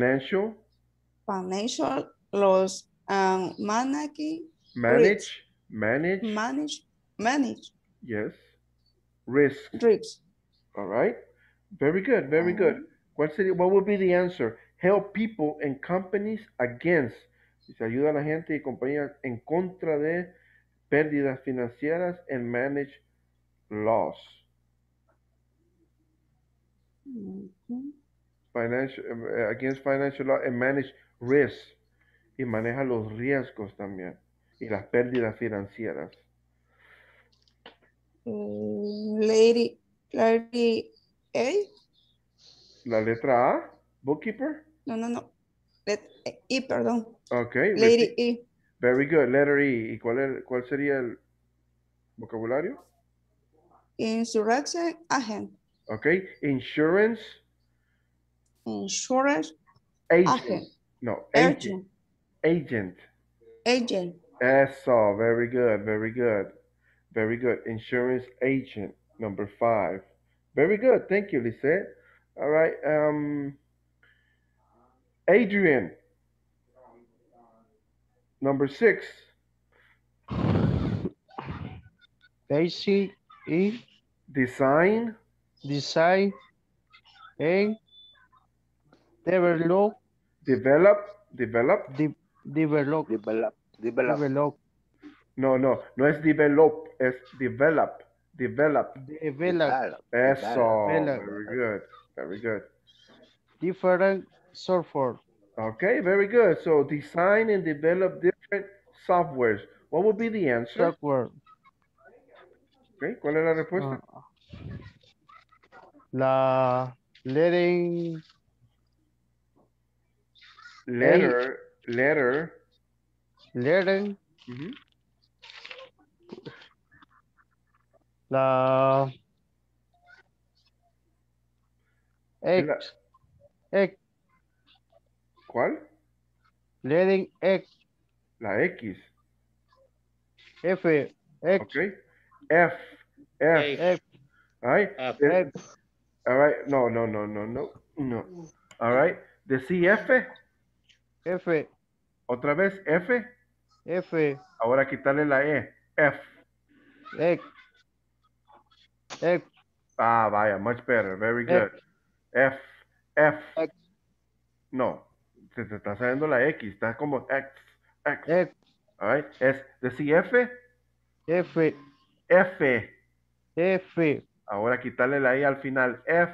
loss and manage Yes. Risks. All right. Very good. What would be the answer? Help people and companies against. Se ayuda a la gente y compañías en contra de pérdidas financieras and manage loss. Against financial loss and manage risk. Y maneja los riesgos también. Y las pérdidas financieras. Lady A. La letra A, bookkeeper. No. E, perdón. Okay. Lady E. Very good. Letter E. ¿Y cuál sería el vocabulario? Insurance agent. Okay. Insurance agent. No, agent. Eso. Very good. Insurance agent. Number 5. Very good. Thank you, Lisette. All right. Adrian. Number 6. Basic E. Design and develop. No es develop, es develop. Eso. Very good. Different software. Okay, very good. So design and develop different softwares. What would be the answer? Software. Okay, ¿cuál es la respuesta? La letter. La X. ¿Cuál? Letter X. La X. F. X. Okay. F. All right. F. All right. No. All right. Decí F. F. Otra vez F. F. Ahora quitarle la E. F. X. Ah, vaya, much better. Very good. F. X. No, se te está saliendo la X. Está como X. All right. Decí F. F. Ahora quitarle la I al final. F.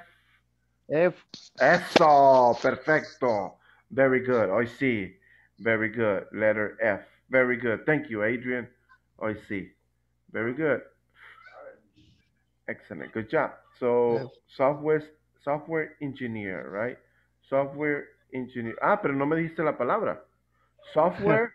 Eso. Perfecto. Very good. Hoy sí. Very good. Letter F. Very good. Thank you, Adrian. Hoy sí. Very good. Excellent. Good job. So, software engineer, right? Software engineer. Ah, pero no me dijiste la palabra. Software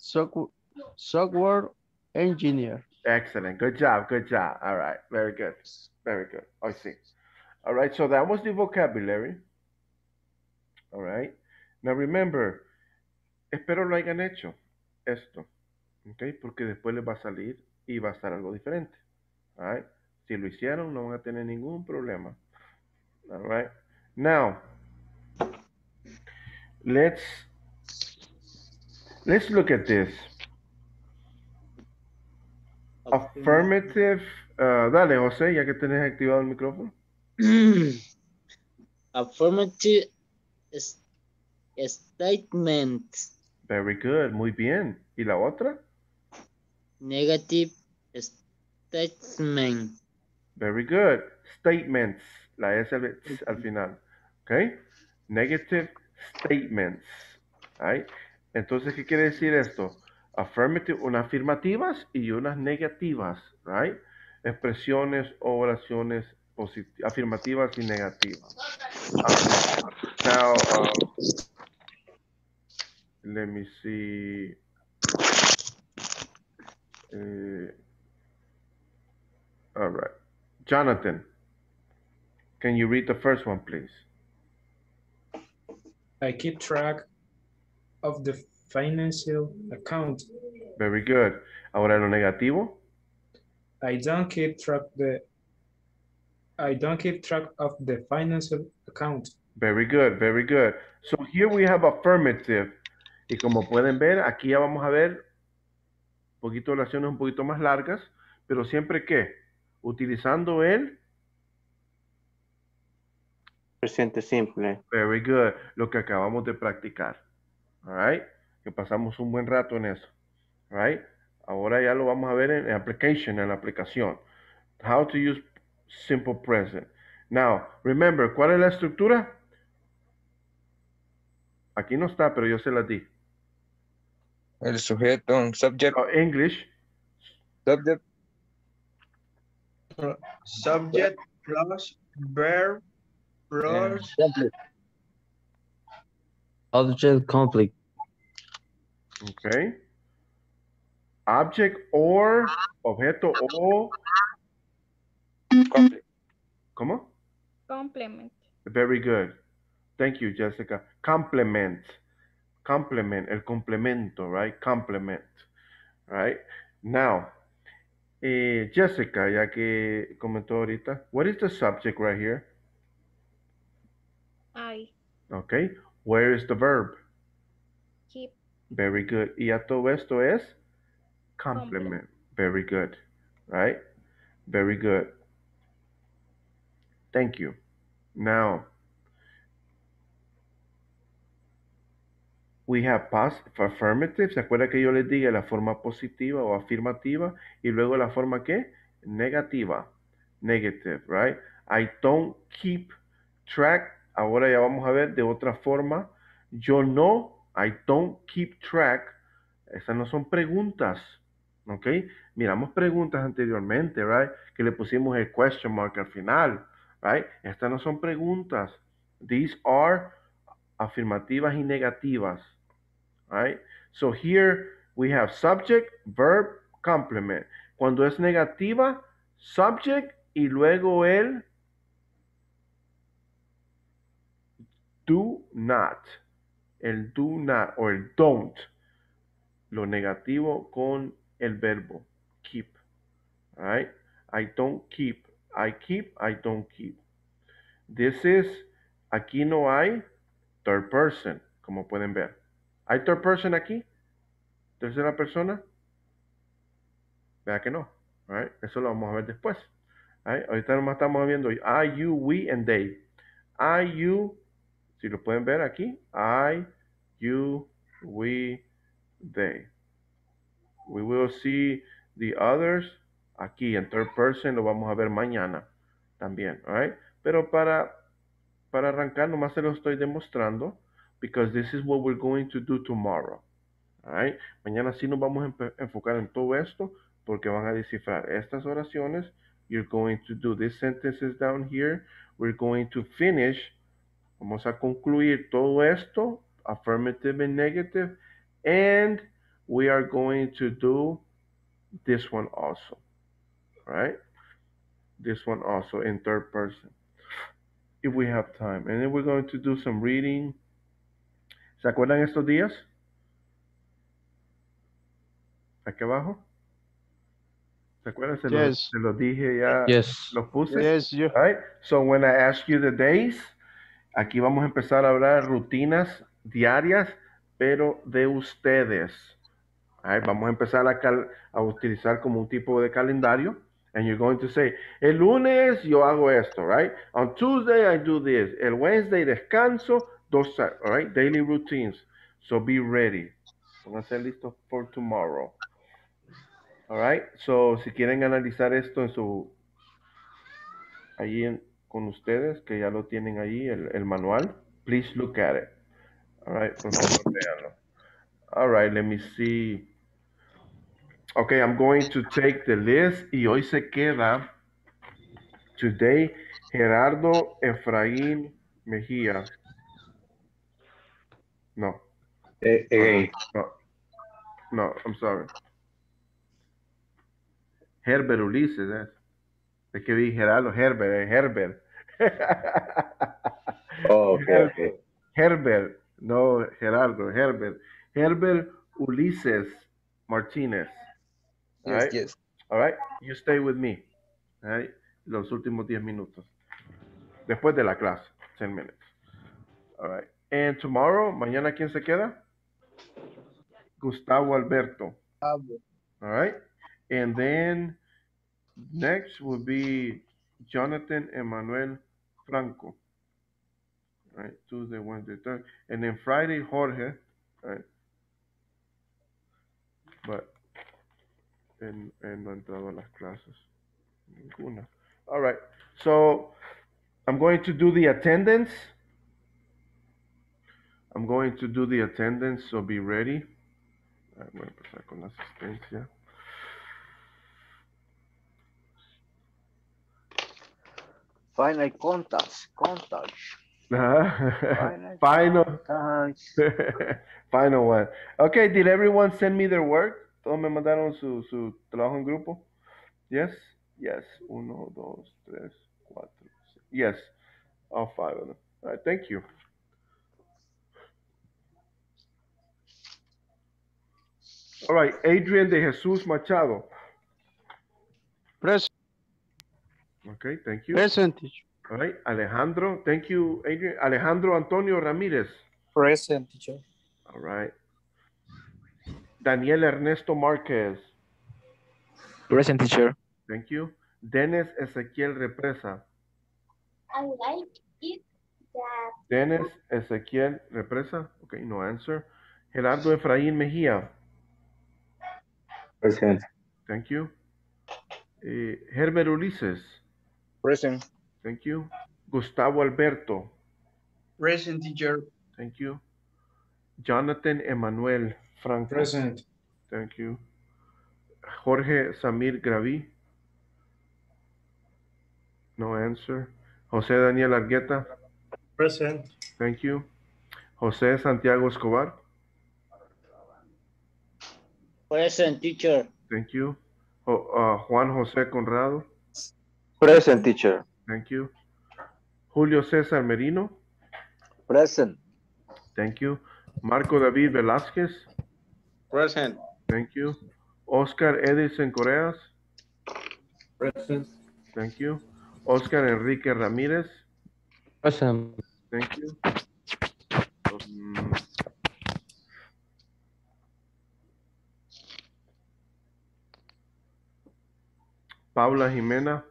engineer. Excellent. Good job. All right. Very good. I see. All right. So that was the vocabulary. All right. Now remember, espero lo hayan hecho esto. Okay. Porque después les va a salir y va a estar algo diferente. All right. Si lo hicieron, no van a tener ningún problema. All right. Now, let's let's look at this. Affirmative. Dale, José, ya que tenés activado el micrófono. Affirmative statement. Very good, muy bien. ¿Y la otra? Negative statement. Very good. Statements. La S al final. Okay. Negative statements. Right? Entonces, ¿qué quiere decir esto? Affirmative, unas afirmativas y unas negativas. Right? Expresiones o oraciones afirmativas y negativas. Now, let me see. All right. Jonathan, can you read the first one, please? I keep track of the financial account. Very good. Ahora lo negativo. I don't keep track of the financial account. Very good, very good. So here we have affirmative. Y como pueden ver, aquí ya vamos a ver un poquito de oraciones un poquito más largas, pero siempre que utilizando el presente simple. Very good. Lo que acabamos de practicar. All right. Que pasamos un buen rato en eso. All right. Ahora ya lo vamos a ver en application, en la aplicación. How to use simple present. Now, remember, ¿cuál es la estructura? Aquí no está, pero yo se la di. El sujeto, subject. English. Subject. Subject plus verb plus object complete. Okay. Object or objeto o ¿Cómo? Complement. Very good. Thank you, Jessica. Complement. Complement, el complemento, right? Complement. Right? Now, Jessica, ya que comentó ahorita, what is the subject right here? I. Okay. Where is the verb? Keep. Very good. Y a todo esto es complement. Very good. Right? Very good. Thank you. Now, we have positive, affirmative. ¿Se acuerda que yo les dije la forma positiva o afirmativa y luego la forma ¿qué? Negativa. Negative, right? I don't keep track. Ahora ya vamos a ver de otra forma. Yo no, I don't keep track. Esas no son preguntas. ¿Ok? Miramos preguntas anteriormente, right? Que le pusimos el question mark al final, right? Estas no son preguntas. These are afirmativas y negativas, right? So here we have subject, verb, complement. Cuando es negativa, subject y luego el do not. El do not o el don't. Lo negativo con el verbo keep. All right? I don't keep. I keep. I don't keep. This is, aquí no hay third person, como pueden ver. ¿Hay third person aquí? ¿Tercera persona? Vea que no. All right? Eso lo vamos a ver después. All right? Ahorita nomás estamos viendo I, you, we, and they. I, you, si lo pueden ver aquí. I, you, we, they. We will see the others aquí en third person. Lo vamos a ver mañana también. All right? Pero para arrancar nomás se lo estoy demostrando because this is what we're going to do tomorrow. All right? Mañana sí nos vamos a enfocar en todo esto porque van a descifrar estas oraciones. You're going to do these sentences down here. We're going to finish. Vamos a concluir todo esto, affirmative and negative, and we are going to do this one also. All right? This one also in third person, if we have time. And then we're going to do some reading. ¿Se acuerdan estos días? Aquí abajo. ¿Se acuerdan? Se los dije ya. Yes. Los puse. Yes, All right? So when I ask you the days, aquí vamos a empezar a hablar rutinas diarias pero de ustedes. All right, vamos a empezar a utilizar como un tipo de calendario. And you're going to say, el lunes yo hago esto, right? On Tuesday I do this. El Wednesday descanso. All right, daily routines. So be ready. Vamos a ser listos for tomorrow. All right, so si quieren analizar esto con ustedes, que ya lo tienen ahí, el manual, please look at it. All right, por favor, véanlo. All right, let me see. Okay, I'm going to take the list y hoy se queda today Gerardo Efraín Mejía. No. Again. No, I'm sorry. Herbert Ulises, es que vi Gerardo, Herbert. Oh, okay. Herbert, no Gerardo, Herbert. Herbert Ulises Martínez. All right? Yes. All right, you stay with me. All right? Los últimos 10 minutos. Después de la clase, 10 minutes. All right. And tomorrow, mañana, ¿quién se queda? Gustavo Alberto. All right. And then next will be Jonathan Emmanuel Franco. All right. Tuesday, Wednesday, Thursday. And then Friday, Jorge. All right. But, no he entrado a las clases. Ninguna. All right. So, I'm going to do the attendance. So be ready. Voy a empezar con la asistencia. Final contact. Final one. Okay, did everyone send me their work? Todos me mandaron su trabajo en grupo. Yes? Yes. 1, 2, 3, 4, 5. Yes. All 5 of them. All right, thank you. All right, Adrian de Jesus Machado. Present. Okay, thank you. Present. All right, Alejandro, thank you, Adrian. Alejandro Antonio Ramírez. Present, teacher. All right. Daniel Ernesto Márquez. Present, teacher. Thank you. Dennis Ezequiel Represa. I like it that. Dennis Ezequiel Represa. Okay, no answer. Gerardo Efraín Mejía. Present. Thank you. Herbert Ulises. Present. Thank you. Gustavo Alberto. Present, teacher. Thank you. Jonathan Emmanuel Franco. Present. Thank you. Jorge Samir Graví. No answer. José Daniel Argueta. Present. Thank you. José Santiago Escobar. Present, teacher. Thank you. Juan José Conrado. Present, teacher. Thank you. Julio César Merino. Present. Thank you. Marco David Velázquez. Present. Thank you. Oscar Edison Correas. Present. Thank you. Oscar Enrique Ramírez. Present. Thank you. Paula Jimena.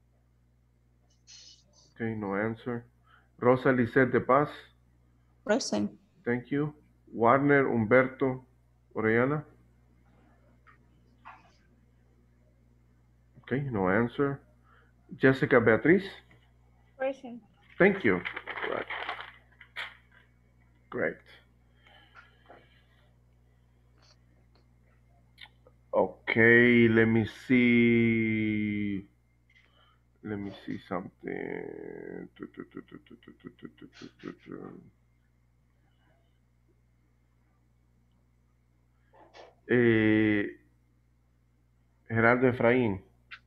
Okay, no answer. Rosa Lisette de Paz. Present. Thank you. Warner Humberto Orellana. Okay, no answer. Jessica Beatriz. Present. Thank you. Right. Great. Okay, let me see something. Gerardo Efraín.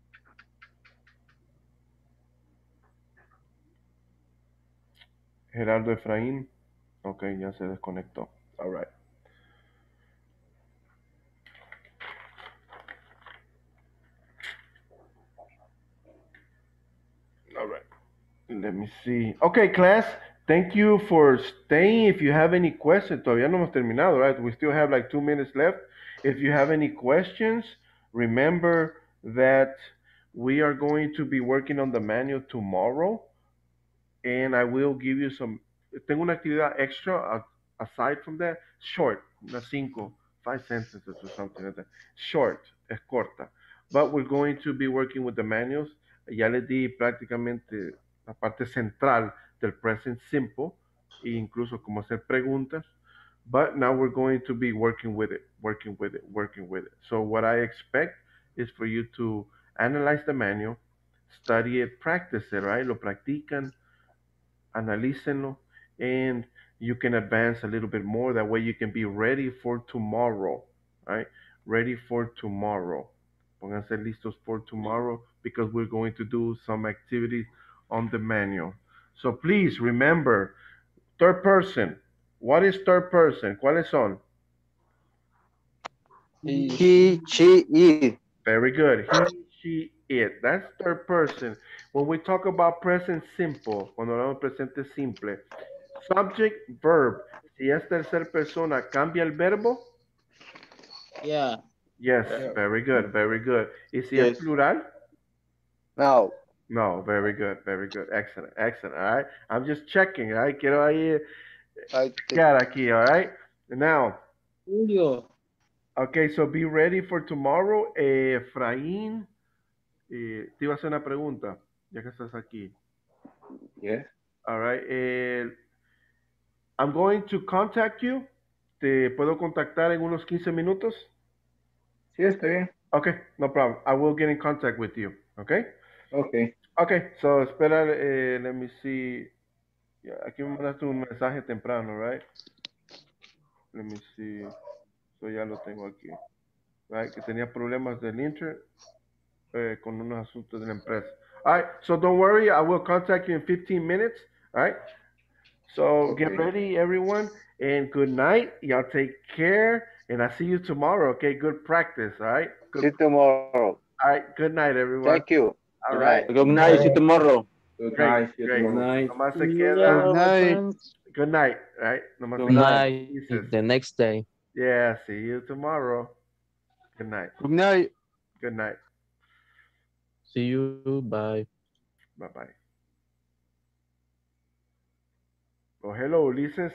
Gerardo Efraín. Ok, ya se desconectó. All right. All right. Let me see. Okay, class. Thank you for staying. If you have any questions, todavía no hemos terminado, right? We still have like 2 minutes left. If you have any questions, remember that we are going to be working on the manual tomorrow, and I will give you some. Tengo una actividad extra aside from that, short, unas 5 sentences or something like that. Short, es corta. But we're going to be working with the manuals. Ya les di prácticamente la parte central del present simple, e incluso cómo hacer preguntas. But now we're going to be working with it. So what I expect is for you to analyze the manual, study it, practice it, right? Lo practican, analícenlo, and you can advance a little bit more. That way you can be ready for tomorrow, right? Ready for tomorrow. Pónganse listos for tomorrow because we're going to do some activities on the manual. So please remember, third person. What is third person? ¿Cuáles son? He, she, it. Very good. He, she, it. That's third person. When we talk about present simple, cuando hablamos presente simple, subject, verb. Si es tercera persona, ¿cambia el verbo? Yeah. Yes, very good, very good. ¿Y si es plural? No. No, very good, excellent, excellent, all right? I'm just checking, all right? Quiero ahí checar aquí, all right? Now, Julio. okay, so be ready for tomorrow. Efraín, te iba a hacer una pregunta, ya que estás aquí. Yes. All right, I'm going to contact you. ¿Te puedo contactar en unos 15 minutos? Sí, está bien. Okay, no problem. I will get in contact with you, okay? Okay. Okay, so espera, let me see. Yeah, aquí me mandaste un mensaje temprano, right? Let me see. So ya lo tengo aquí. Right, que tenía problemas del internet con unos asuntos de la empresa. All right, so don't worry, I will contact you in 15 minutes. All right? So get ready, everyone, and good night. Y'all take care, and I'll see you tomorrow, okay? Good practice, all right? See you tomorrow. All right, good night, everyone. Thank you. All right. Good night, see you tomorrow. Good Great, night. great. Good night. Nomás se queda. Good night. Good night, right? Nomás Good se queda night. pieces. The next day. Yeah, see you tomorrow. Good night. Good night. Good night. See you. Bye. Bye-bye. Oh, hello, Ulises.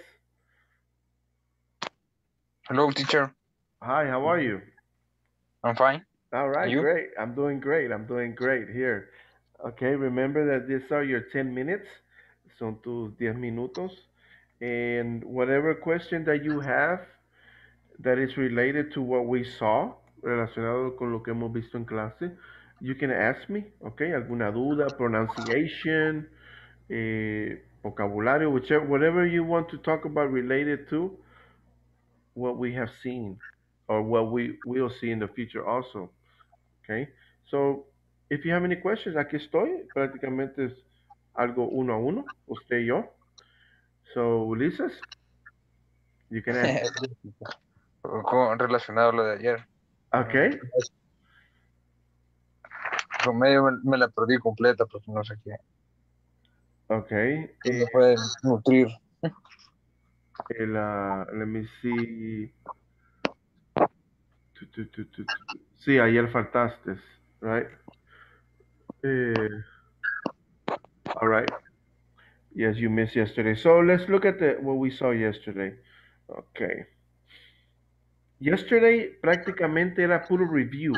Hello, teacher. Hi, how are you? I'm fine. All right, And you? great. I'm doing great here. Okay, remember that these are your 10 minutes. Son tus 10 minutos. And whatever question that you have that is related to what we saw, relacionado con lo que hemos visto en clase, you can ask me, okay? Alguna duda, pronunciation, vocabulario, whatever you want to talk about related to what we have seen or what we will see in the future also. Okay, so if you have any questions, aquí estoy. Prácticamente es algo uno a uno, usted y yo. So, Ulises, you can ask. Relacionado a lo de ayer. Okay. Promedio me la perdí completa porque no sé qué. Okay. Me pueden nutrir. Let me see. Sí, ayer faltaste, right? All right. Yes, you missed yesterday. So let's look at what we saw yesterday. Okay. Yesterday prácticamente era puro review.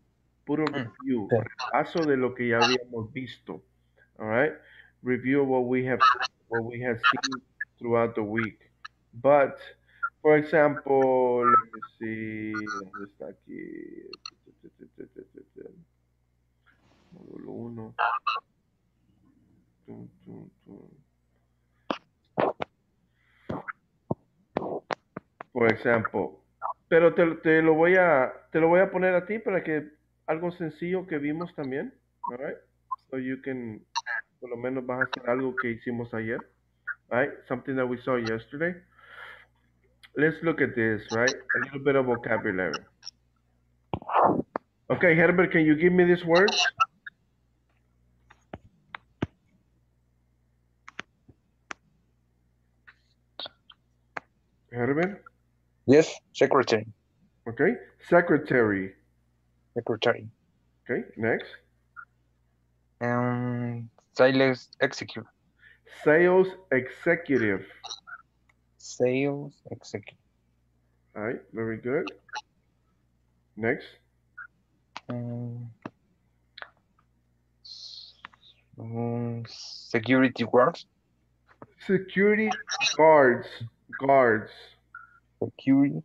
Repaso de lo que ya habíamos visto. All right. Review of what we have seen throughout the week. But, for example, let me see. ¿Dónde está aquí? Módulo 1. For example. Pero te lo voy a poner a ti para que algo sencillo que vimos también. All right. So you can, por lo menos vas a hacer algo que hicimos ayer. All right. Something that we saw yesterday. Let's look at this, right? A little bit of vocabulary. Okay, Herbert, can you give me these words? Yes, secretary. Okay. Secretary. Secretary. Okay. Next. Sales executive. Sales executive. Sales executive. All right. Very good. Next. Security guards. Security guards. Guards. Security.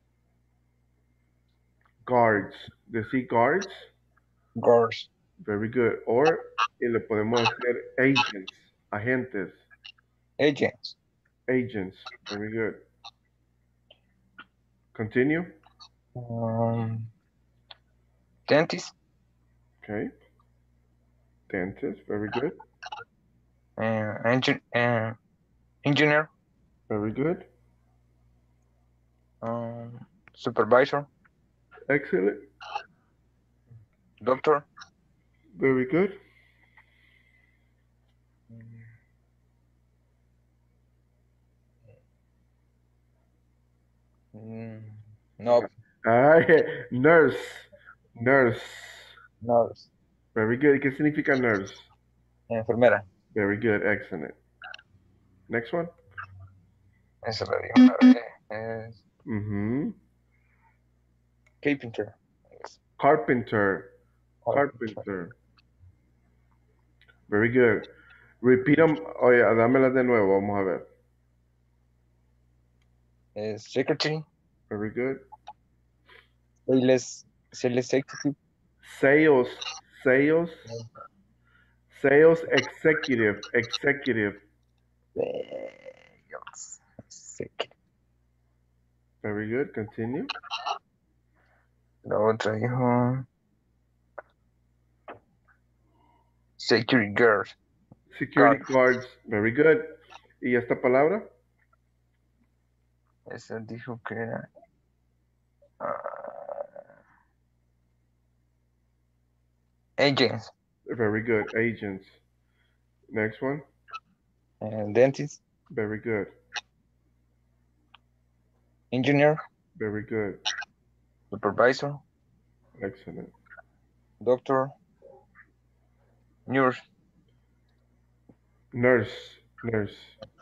Guards. Decir guards. Guards. Very good. Or y le podemos hacer agents. Agentes. Agents. Agents. Very good. Continue. Dentist. Okay. Dentist. Very good. Engineer. Very good. Supervisor. Excellent. Doctor. Very good. No. Nurse. Nurse. Nurse. Very good. ¿Qué significa nurse? Enfermera. Very good. Excellent. Next one. Esa la digo una vez. Carpenter. Carpenter. Carpenter. Very good. Repeat them. Oye, dámelas de nuevo. Vamos a ver. Secretary. Very good. Sales executive. Sales executive. Executive. Very good. Continue. La otra dijo security guards. Security guards. Very good. ¿Y esta palabra? Esa dijo que era agents. Very good. Agents. Next one. Dentist. Very good. Engineer. Very good. Supervisor. Excellent. Doctor. Nurse. Nurse. Nurse.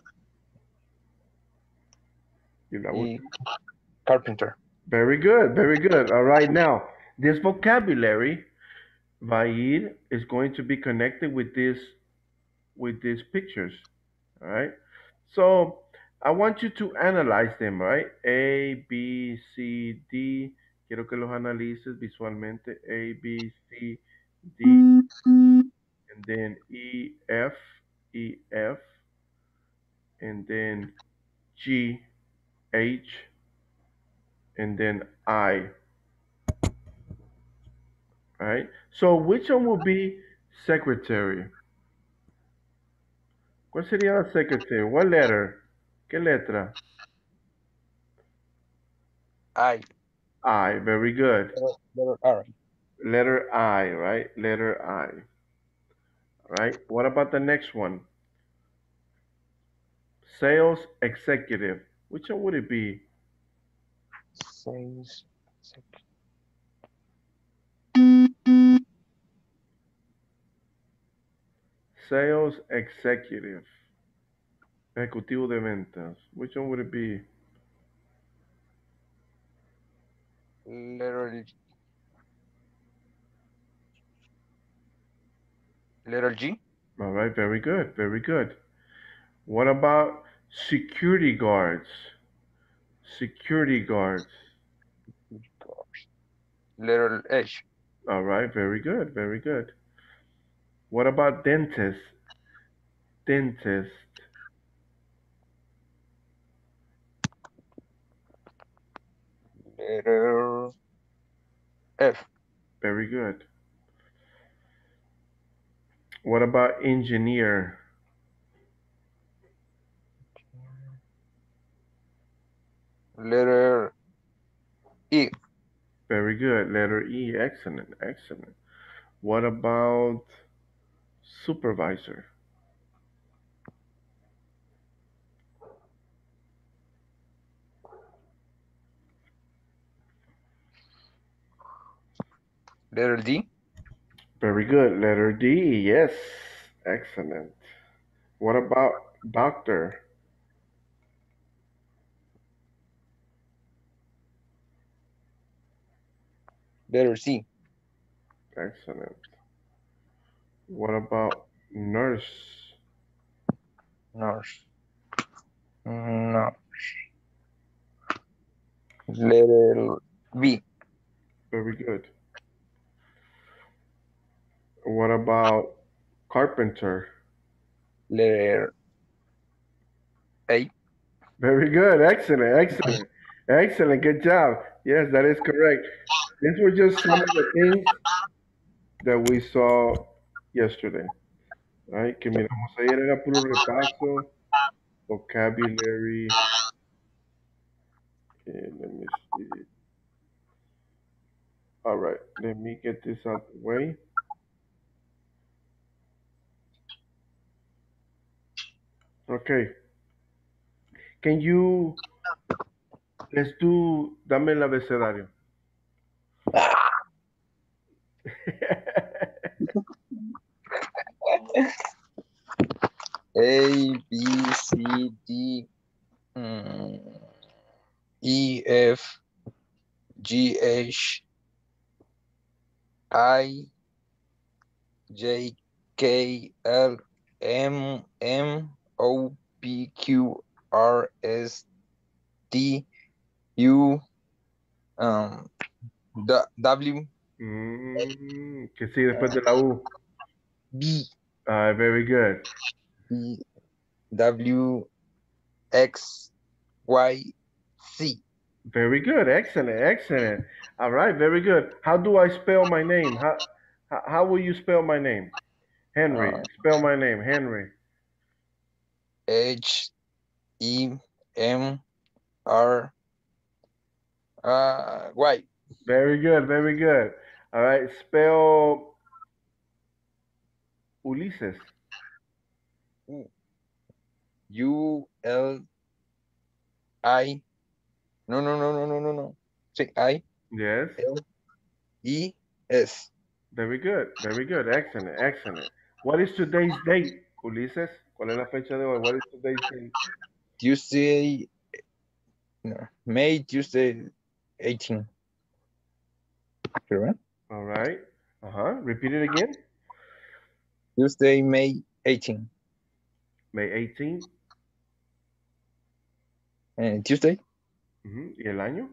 Carpenter. Very good. Very good. All right. Now, this vocabulary, Vaid, is going to be connected with these pictures. All right. So I want you to analyze them, right? A, B, C, D. Quiero que los analices visualmente. A, B, C, D. And then E, F, and then G, H, and then I. All right. So which one will be secretary? ¿Cuál sería la secretary? What letter? ¿Qué letra? I. I. Very good. Letter R. Letter I, right? Letter I. All right. What about the next one? Sales executive. Which one would it be? Sales executive. Sales executive. Ejecutivo de ventas. Which one would it be? Letter G. All right, very good, very good. What about security guards? Security guards. Letter H. All right, very good, very good. What about dentist? Dentist. Letter F. Very good. What about engineer? Letter E. Very good. Letter E. Excellent, excellent. What about supervisor? Letter D. Very good. Letter D. Yes. Excellent. What about doctor? Letter C. Excellent. What about nurse? Nurse. No. Letter B. Very good. What about carpenter? Letter A. Very good. Excellent. Excellent. Excellent. Good job. Yes, that is correct. These were just some of the things that we saw yesterday. Right? Que miramos ayer era puro repaso, vocabulary. Let me see. All right. Let me get this out of the way. Okay. Can you, let's do, dame el abecedario. A, B, C, D, E, F, G, H, I, J, K, L, M, M, O, P, Q, R, S, T, U, W. Que sí, después de la U. B. Very good. B, W, X, Y, Z. Very good. Excellent. Excellent. All right. Very good. How do I spell my name? How will you spell my name? Henry. Spell my name. Henry. H, E, M, R, Y. Very good. Very good. All right. Spell Ulises. U, L, I. No. Say I. Yes. L, E, S. Very good. Very good. Excellent. Excellent. What is today's date, Ulises? ¿Cuál es la fecha de hoy? What is today's date? Tuesday, May, Tuesday, 18. Correct? All right. Repeat it again. Tuesday, May 18. May 18. Tuesday. ¿Y el año?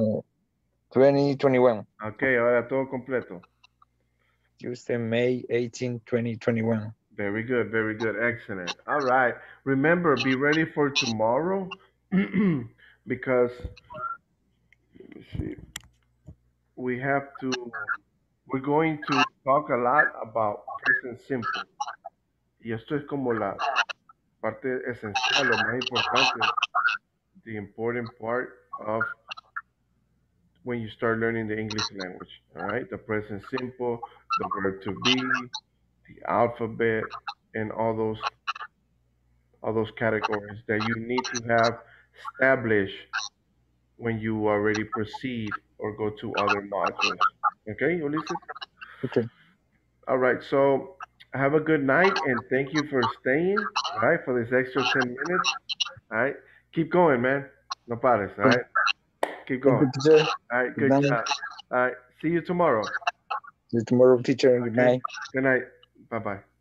2021. Ok, ahora todo completo. Tuesday, May 18, 2021. Very good, very good. Excellent. All right. Remember, be ready for tomorrow because, let me see, we're going to talk a lot about present simple. Y esto es como la parte esencial, lo más importante, the important part of when you start learning the English language. All right. The present simple, the verb to be, the alphabet, and all those categories that you need to have established when you already proceed or go to other modules. Okay, Ulises? Okay. All right, so have a good night and thank you for staying, all right, for this extra 10 minutes. All right, keep going, man. No pares, all right? Keep going. Teacher. All right, good job. All right, see you tomorrow. See you tomorrow, teacher. Good night. Good night. Bye-bye.